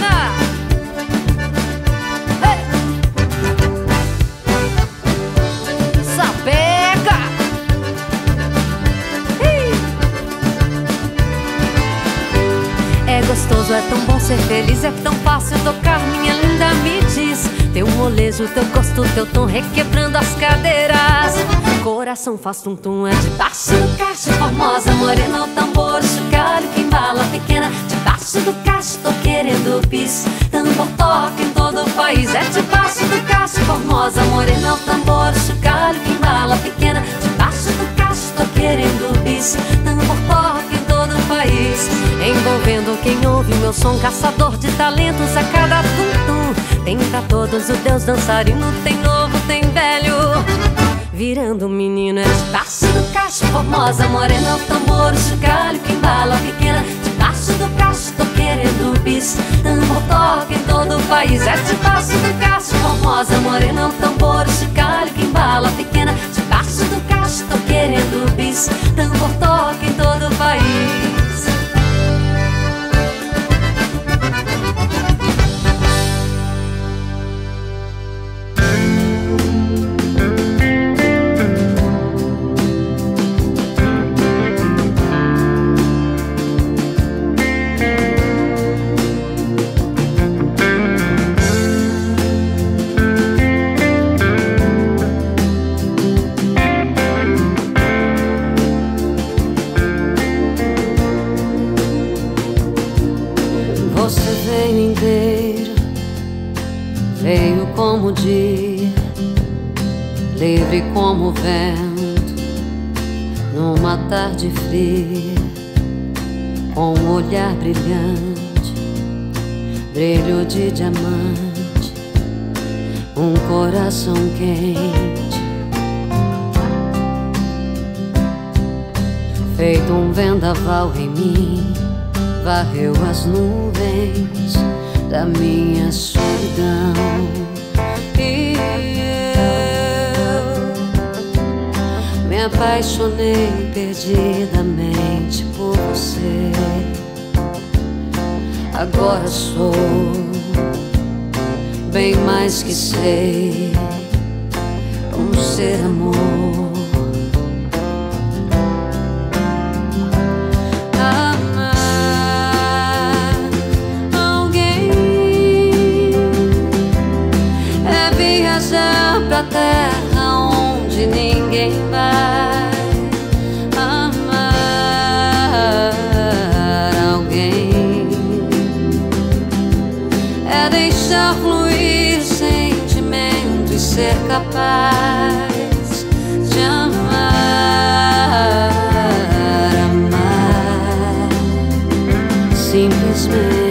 Gostoso, é tão bom ser feliz, é tão fácil tocar, minha linda, me diz. Teu molejo, teu gosto, teu tom requebrando as cadeiras. Coração faz tum-tum, é debaixo do cacho, formosa, morena, o tambor, chocalho, que embala pequena. Debaixo do cacho, tô querendo bis, tambor toca em todo o país. É debaixo do cacho, formosa, morena, o tambor, chocalho, que embala pequena. Debaixo do meu som, caçador de talentos a cada tum-tum. Tem pra todos o Deus dançarino, tem novo, tem velho. Virando um menino, é debaixo do cacho, formosa, morena, o tambor, o chocalho que embala a pequena. Debaixo do cacho, tô querendo bis, tambor toca em todo o país. É debaixo do cacho, formosa, morena, o tambor, o chocalho que embala a pequena. Debaixo do cacho, tô querendo bis, tambor toca em todo o país. Veio como o dia, livre como o vento, numa tarde fria, com um olhar brilhante, brilho de diamante, um coração quente, feito um vendaval em mim, varreu as nuvens da minha solidão. E eu me apaixonei perdidamente por você. Agora sou bem mais que sei, um ser amor. Pra terra onde ninguém vai amar alguém, é deixar fluir o sentimento e ser capaz de amar, amar simplesmente.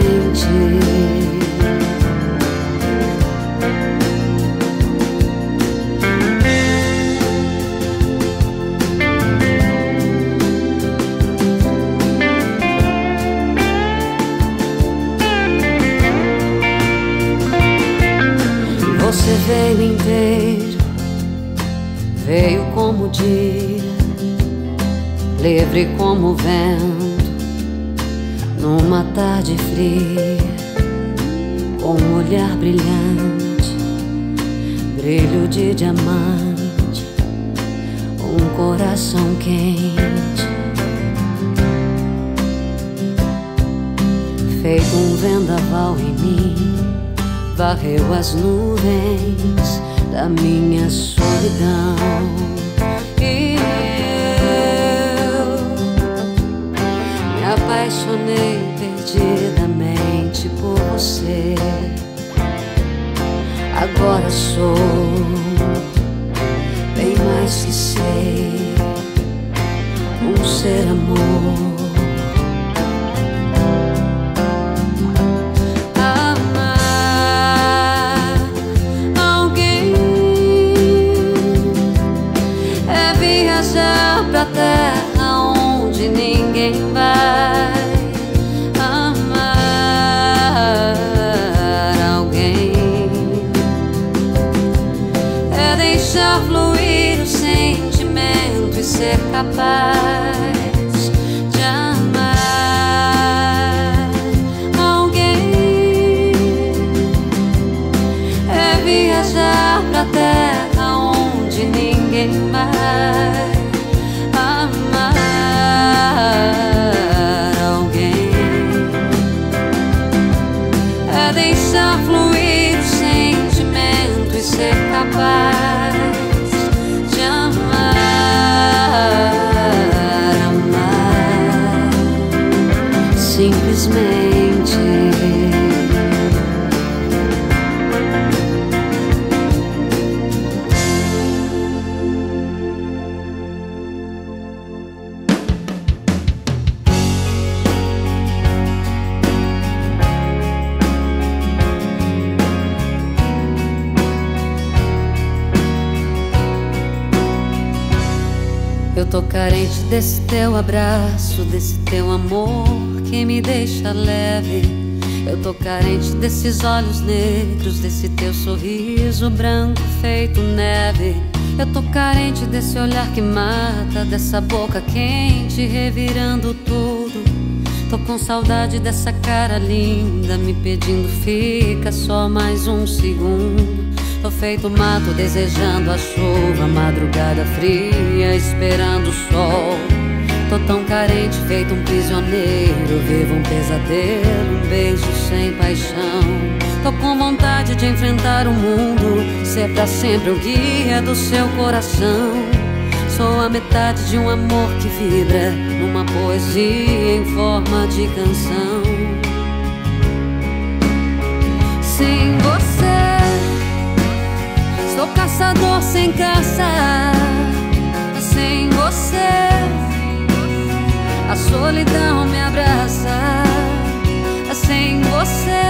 Você veio inteiro, veio como o dia, livre como o vento, numa tarde fria, com um olhar brilhante, brilho de diamante, um coração quente, feito um vendaval em mim, varreu as nuvens da minha solidão. E eu me apaixonei perdidamente por você. Agora sou bem mais que sei, um ser amor. Pra terra onde ninguém vai amar alguém, é deixar fluir o sentimento e ser capaz de amar alguém, é viajar pra terra onde ninguém vai amar alguém, é deixar fluir o sentimento e ser capaz de amar, Eu tô carente desse teu abraço, desse teu amor que me deixa leve. Eu tô carente desses olhos negros, desse teu sorriso branco feito neve. Eu tô carente desse olhar que mata, dessa boca quente revirando tudo. Tô com saudade dessa cara linda me pedindo fica só mais um segundo. Tô feito mato desejando a chuva, madrugada fria esperando o sol. Tô tão carente feito um prisioneiro, vivo um pesadelo, um beijo sem paixão. Tô com vontade de enfrentar o mundo, ser pra sempre o guia do seu coração. Sou a metade de um amor que vibra numa poesia em forma de canção. Sem você sou caçador sem caça. Sem você a solidão me abraça. Sem você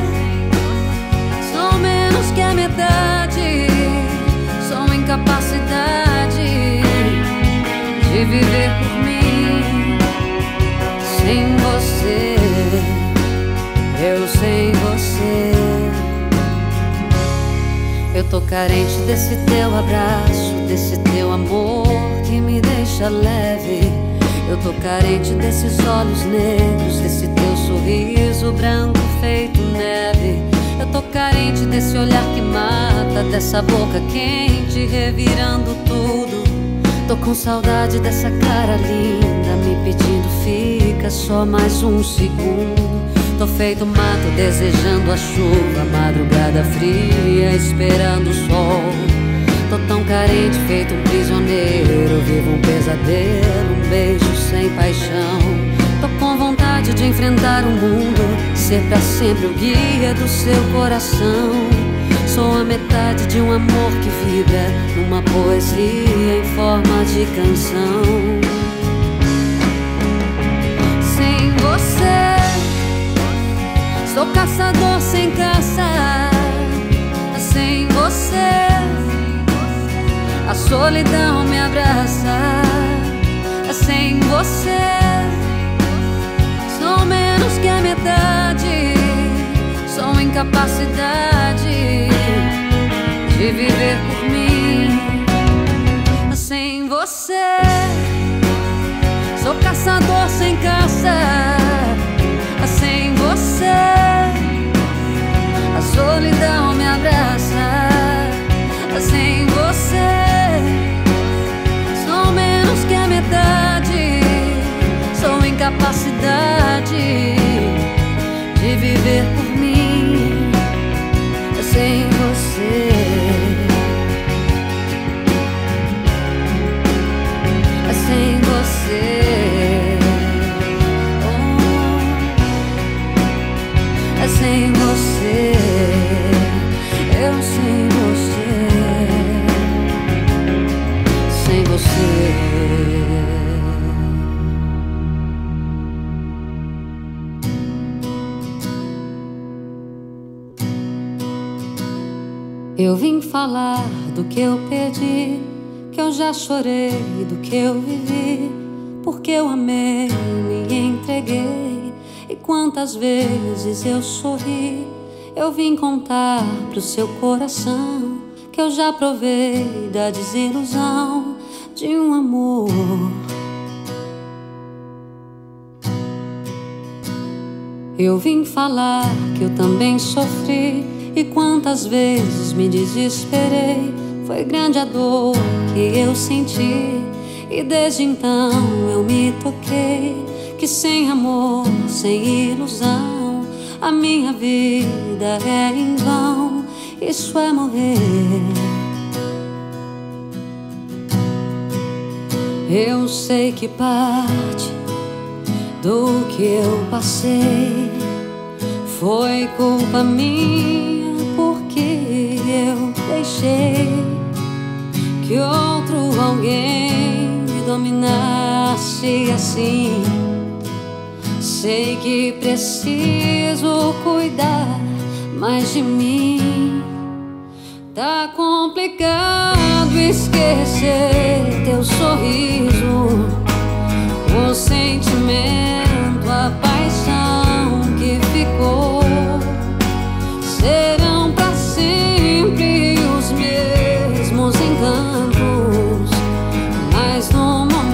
sou menos que a metade. Sou incapacidade de viver por mim. Sem você, eu sem você. Eu tô carente desse teu abraço, desse teu amor que me deixa leve. Eu tô carente desses olhos negros, desse teu sorriso branco feito neve. Eu tô carente desse olhar que mata, dessa boca quente revirando tudo. Tô com saudade dessa cara linda me pedindo fica só mais um segundo. Tô feito mato desejando a chuva, madrugada fria esperando o sol. Tô tão carente feito um prisioneiro, vivo um pesadelo, um beijo sem paixão. Tô com vontade de enfrentar o mundo, ser pra sempre o guia do seu coração. Sou a metade de um amor que vibra numa poesia em forma de canção. Sem você sou caçador sem caça. Sem você a solidão me abraça. Sem você sou menos que a metade. Sou incapacidade de viver por mim. Sem você sou caçador sem caça. Sem você a solidão me abraça. Sem você sou menos que a metade. Sou incapacidade de viver por mim. Sem você, sem você, oh, sem você, eu sem você, sem você. Eu vim falar do que eu perdi, que eu já chorei, do que eu vivi, porque eu amei, me entreguei. E quantas vezes eu sorri. Eu vim contar pro seu coração que eu já provei da desilusão de um amor. Eu vim falar que eu também sofri. E quantas vezes me desesperei. Foi grande a dor que eu senti. E desde então eu me toquei que sem amor, sem ilusão, a minha vida é em vão. Isso é morrer. Eu sei que parte do que eu passei foi culpa minha, porque eu deixei que outro alguém me dominasse assim. Sei que preciso cuidar mais de mim. Tá complicado esquecer teu sorriso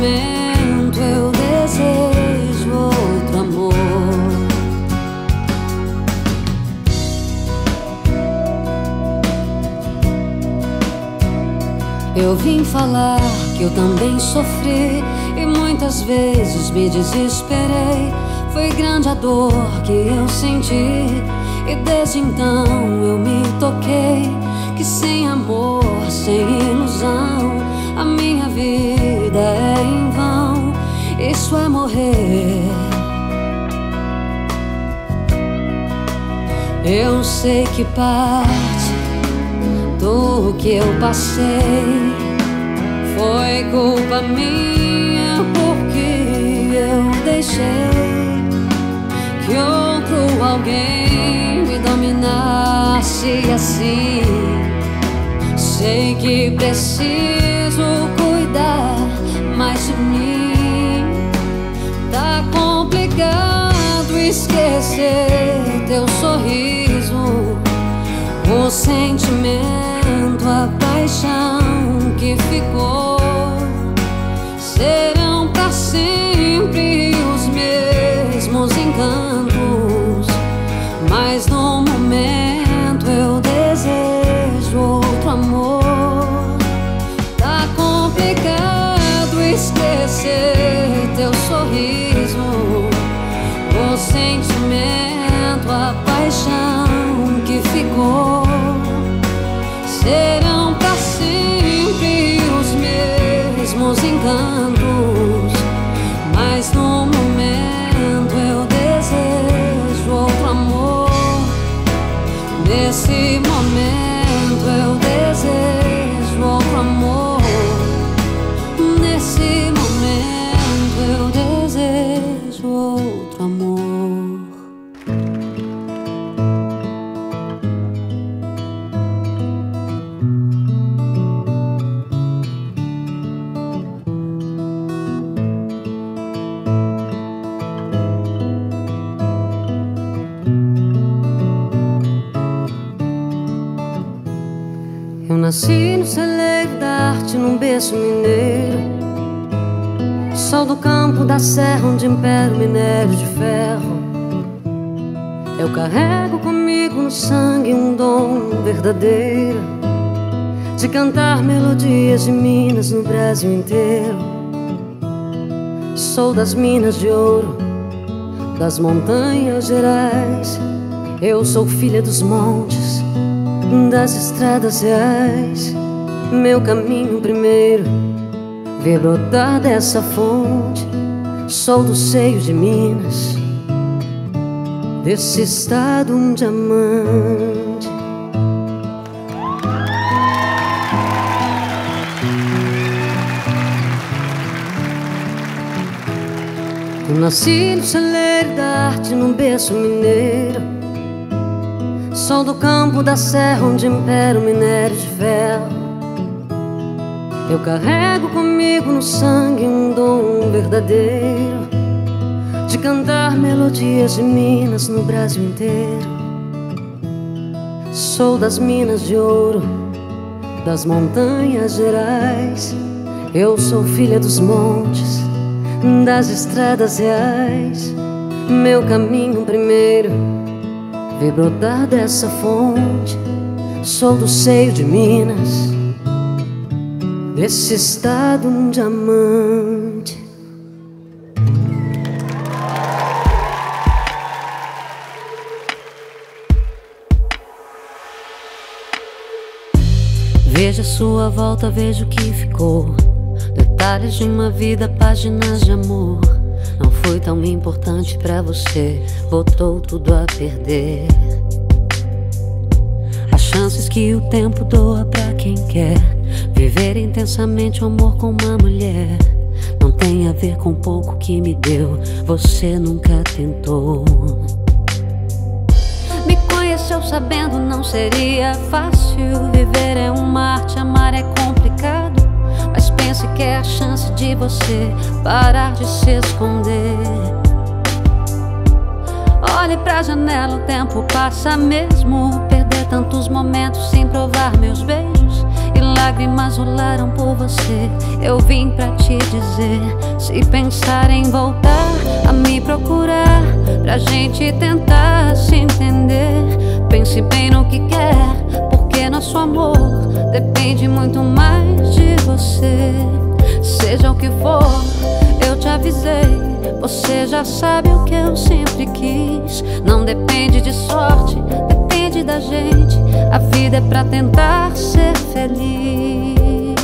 momento eu desejo outro amor. Eu vim falar que eu também sofri e muitas vezes me desesperei. Foi grande a dor que eu senti e desde então eu me toquei que sem amor, sem ilusão, a minha vida é em vão. Isso é morrer. Eu sei que parte do que eu passei foi culpa minha, porque eu deixei que outro alguém me dominasse assim. Sei que preciso cuidar mais de mim. Tá complicado esquecer teu sorriso, o sentimento, a paixão que ficou. Serão pra sempre os mesmos encantos, mas no momento eu desejo outro amor. Tá complicado esquecer teu sorriso, o sentimento, a paixão que ficou. Serão pra sempre os mesmos encantos, mas no momento eu desejo outro amor. Nesse momento eu desejo outro amor. Nesse momento eu desejo outro amor. Eu nasci no celeiro da arte, num berço mineiro, sol do campo da serra onde impera o minério de ferro. Eu carrego comigo no sangue um dom verdadeiro de cantar melodias de Minas no Brasil inteiro. Sou das minas de ouro, das montanhas gerais. Eu sou filha dos montes, das estradas reais. Meu caminho primeiro ver brotar dessa fonte. Sou do seio de Minas, desse estado um diamante. Eu nasci no celeiro da arte, num berço mineiro, sol do campo da serra onde impera o minério de ferro. Eu carrego comigo no sangue um dom verdadeiro de cantar melodias de Minas no Brasil inteiro. Sou das minas de ouro, das montanhas gerais. Eu sou filha dos montes, das estradas reais. Meu caminho primeiro ver brotar dessa fonte. Sou do seio de Minas, desse estado um diamante. Veja a sua volta, veja o que ficou. Detalhes de uma vida, páginas de amor. Não foi tão importante pra você, botou tudo a perder. As chances que o tempo doa pra quem quer viver intensamente o amor com uma mulher. Não tem a ver com pouco que me deu, você nunca tentou. Me conheceu sabendo não seria fácil. Viver é uma arte, amar é complicado. Mas pense que é a chance de você parar de se esconder. Olhe pra janela, o tempo passa mesmo. Perder tantos momentos sem provar meus beijos. E lá lágrimas rolaram por você. Eu vim pra te dizer, se pensar em voltar a me procurar, pra gente tentar se entender, pense bem no que quer, porque nosso amor depende muito mais de você. Seja o que for, eu te avisei, você já sabe o que eu sempre quis. Não depende de sorte, depende da gente. A vida é pra tentar ser feliz.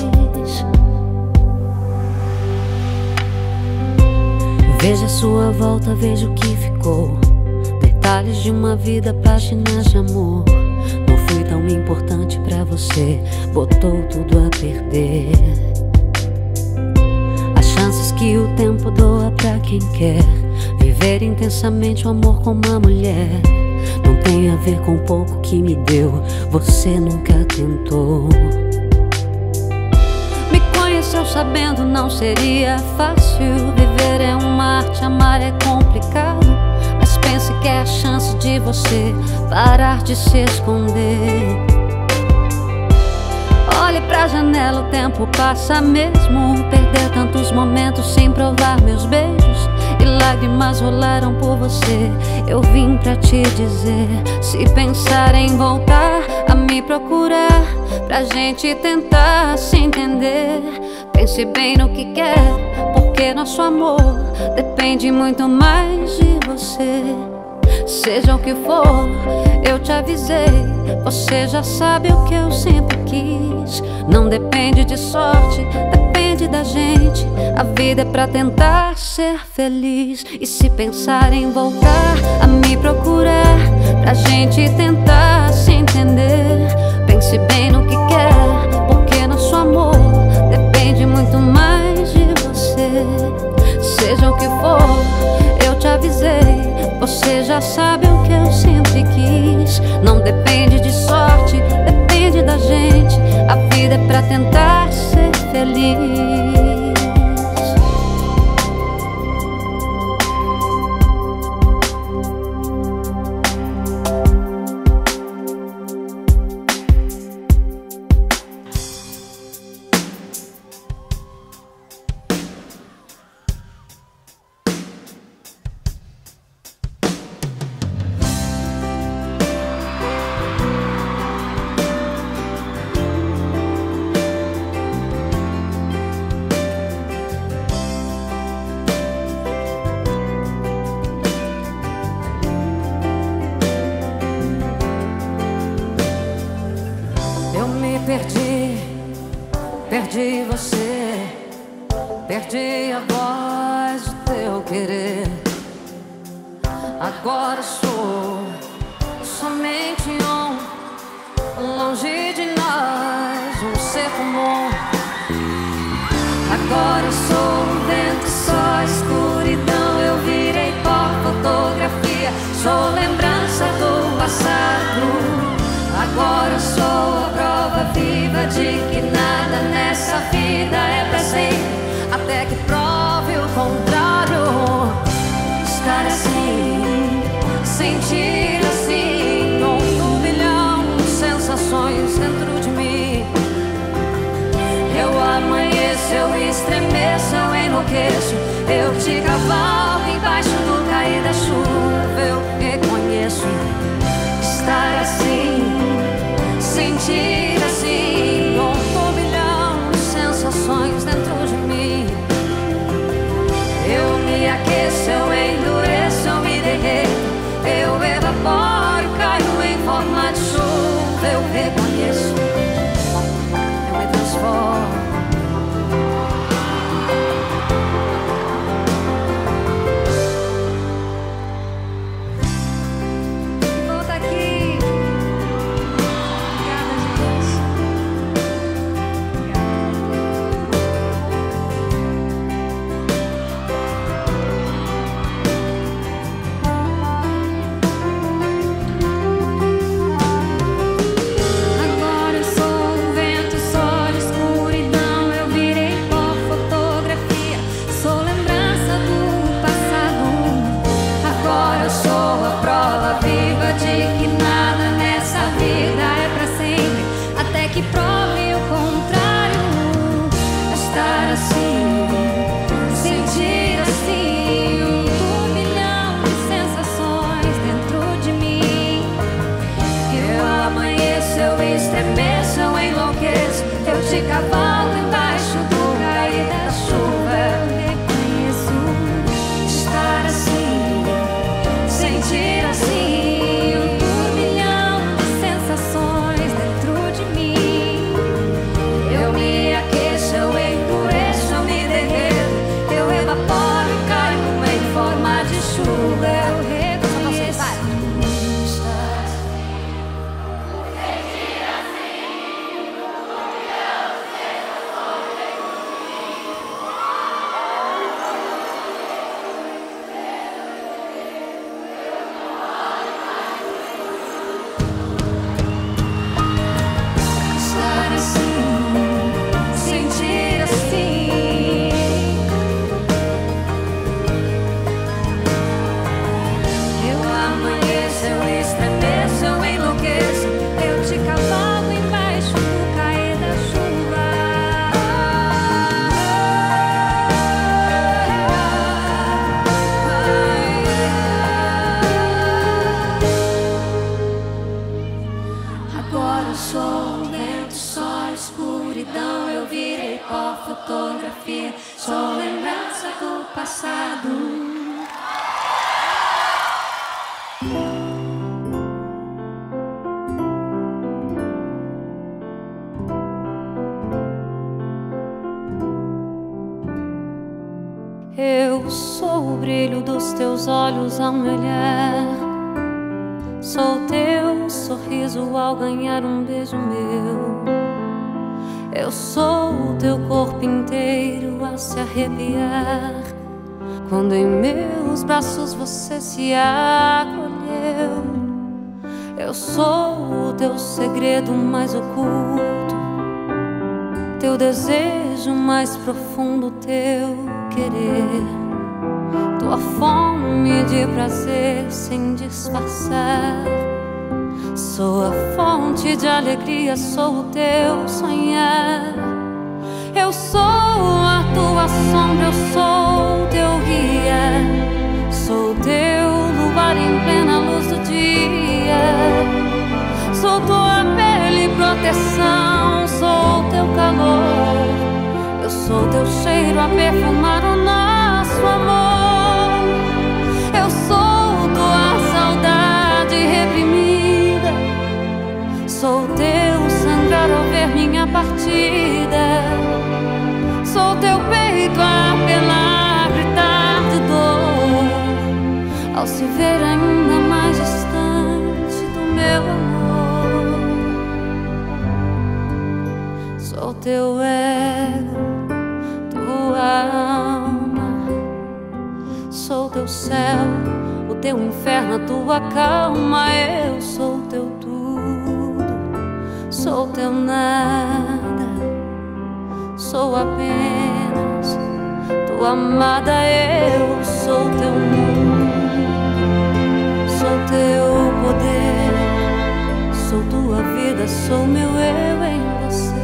Veja a sua volta, veja o que ficou. Detalhes de uma vida, páginas de amor. Não fui tão importante pra você, botou tudo a perder. As chances que o tempo doa pra quem quer viver intensamente o amor com uma mulher. Não tem a ver com o pouco que me deu, você nunca tentou. Me conheceu sabendo não seria fácil. Viver é uma arte, amar é complicado. Mas pense que é a chance de você parar de se esconder. Olhe pra janela, o tempo passa mesmo. Perder tantos momentos sem provar meus beijos. E lágrimas rolaram por você. Eu vim pra te dizer, se pensar em voltar a me procurar, pra gente tentar se entender, pense bem no que quer, porque nosso amor depende muito mais de você. Seja o que for, eu te avisei, você já sabe o que eu sempre quis. Não depende de sorte, depende da gente. A vida é pra tentar ser feliz. E se pensar em voltar a me procurar, pra gente tentar se entender, pense bem no que quer, porque nosso amor depende muito mais de você. Seja o que for, eu te avisei, você já sabe o que eu sempre quis. Não depende de sorte, depende da gente. A vida é pra tentar ser feliz. Perdi, perdi você, perdi a voz do teu querer. Agora sou somente um, longe de nós, um ser comum. Agora sou um vento, só escuridão. Eu virei pó, fotografia, sou lembrança do passado. Agora sou a prova viva de que nada nessa vida é pra sempre, até que prove o contrário. Estar assim, sentir assim, um turbilhão de sensações dentro de mim. Eu amanheço, eu estremeço, eu enlouqueço. Eu te cavalgo embaixo do cair da chuva. Eu reconheço estar assim, sentir assim, um turbilhão de sensações dentro de mim. Eu me aqueço, eu endureço, eu me derreto, eu evaporo, caio em forma de chuva. Eu reconheço, eu me transformo. Eu sou o brilho dos teus olhos ao me olhar, sou teu sorriso ao ganhar um beijo meu. Eu sou o teu corpo inteiro a se arrepiar quando em meus braços você se acolheu. Eu sou o teu segredo mais oculto, teu desejo mais profundo, teu querer, tua fome de prazer sem disfarçar. Sou a fonte de alegria, sou o teu sonhar. Eu sou a tua sombra, eu sou teu guia, sou teu luar em plena luz do dia. Sou tua pele e proteção, sou teu calor. Eu sou teu cheiro a perfumar o nosso amor. Eu sou tua saudade reprimida, sou teu sangrar ao ver minha partida. Sou teu peito a apelar, gritar de dor ao se ver ainda mais distante do meu amor. Sou teu ego, alma, sou teu céu, o teu inferno, a tua calma. Eu sou teu tudo, sou teu nada, sou apenas tua amada. Eu sou teu mundo, sou teu poder, sou tua vida, sou meu eu em você.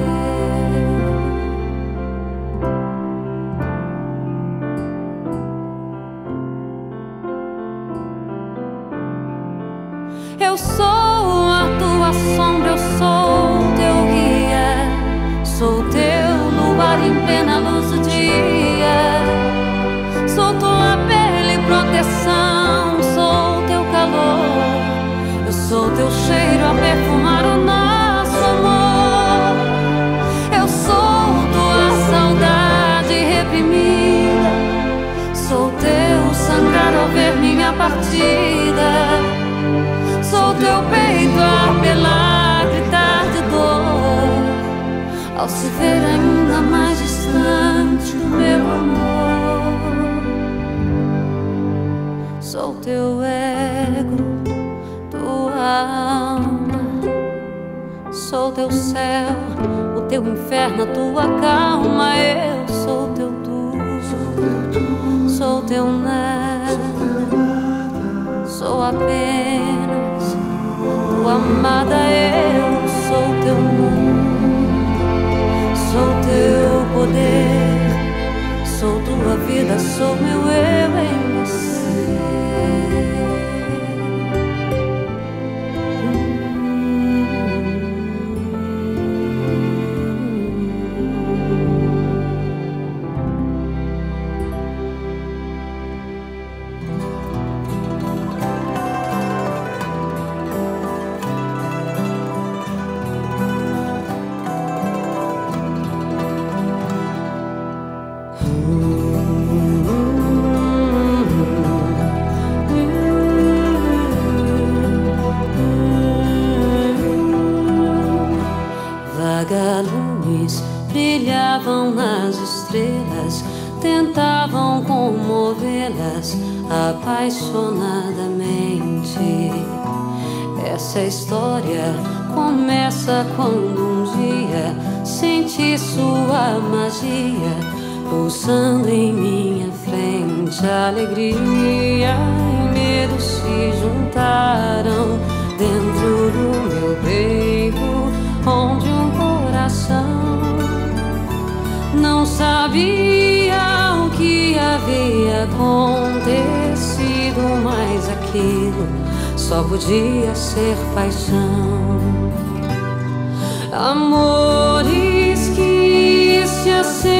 Eu sou a tua sombra, eu sou teu guia, sou teu luar em plena luz do dia. Sou tua pele e proteção, sou teu calor. Eu sou teu cheiro a perfumar o nosso amor. Eu sou tua saudade reprimida, sou teu sangrar ao ver minha partida. Sou teu peito a apelar, gritar de dor ao se ver ainda mais distante do meu amor. Sou teu ego, tua alma, sou teu céu, o teu inferno, a tua calma. Eu sou teu tudo, sou teu nada, sou apenas tua amada. Eu sou teu mundo, sou teu poder, sou tua vida, sou meu eu em você. Vagalumes brilhavam nas estrelas, tentavam comovê-las apaixonadamente. Essa história começa quando um dia senti sua magia pulsando em minha frente. Alegria e medo se juntaram dentro do meu peito, onde um coração não sabia o que havia acontecido, mas aquilo só podia ser paixão. Amores que se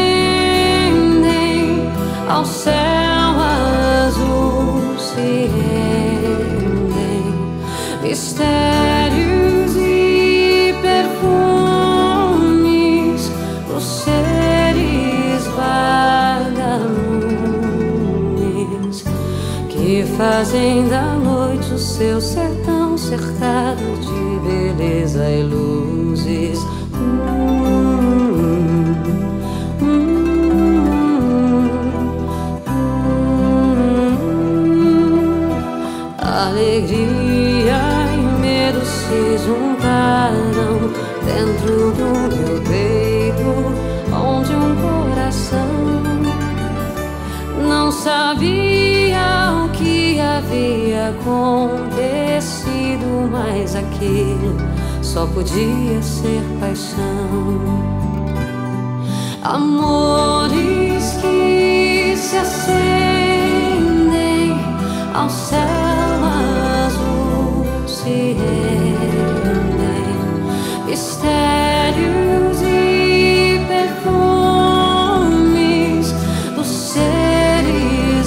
acendem ao céu azul, se rendem, mistérios e perfumes, os seres vagalumes. fazem da noite o seu sertão cercado de beleza e luzes. Hum, hum, hum, hum. Alegria e medo se juntaram dentro do meu peito, onde um coração não sabia o que havia acontecido, mas aquilo só podia ser paixão. Amores que se acendem ao céu azul, se rendem, mistérios e perfumes dos seres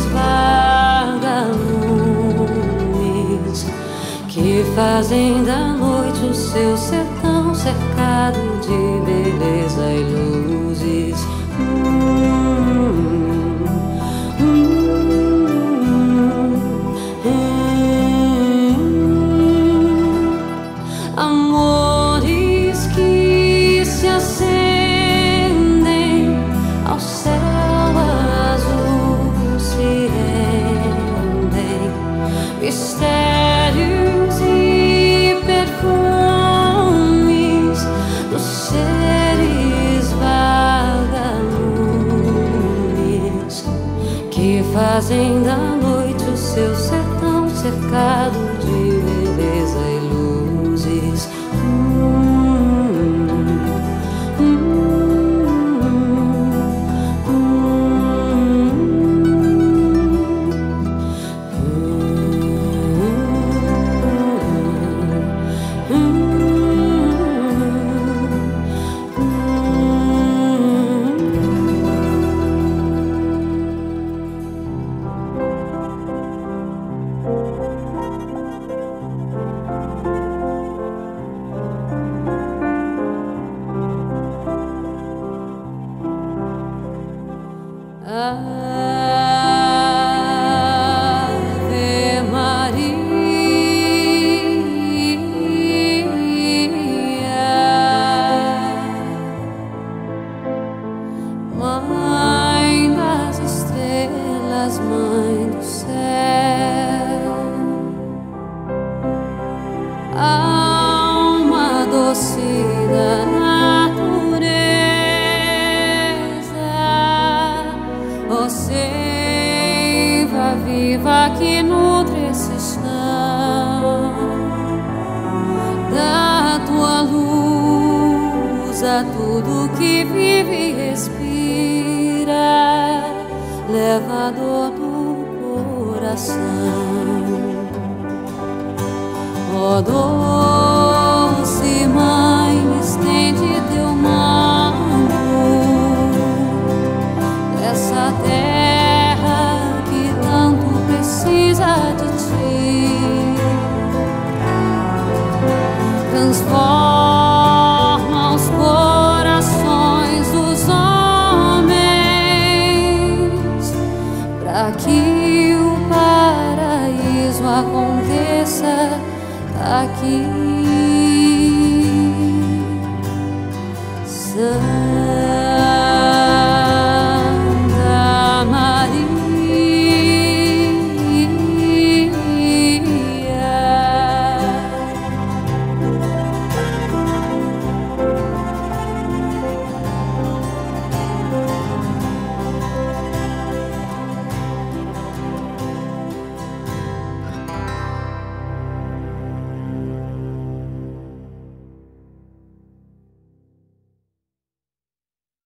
vagalumes que fazem da noite o seu sertão cercado de beleza e luzes. Hum, hum, hum, hum. Amores que se acendem ao céu azul, se rendem, mistérios e perfumes dos seres vagalumes que fazem da noite o seu sertão cercado de beleza e luzes. Hum, hum, Ave Maria, Mãe das estrelas, Mãe do céu, alma doce da natureza, ó seiva viva que nutre esse chão, dá tua luz a tudo que vive e respira, leva a dor do coração. Ó doce Mãe, me estende teu manto dessa terra que tanto precisa de ti. Transforma os corações dos homens para que o paraíso aconteça aqui.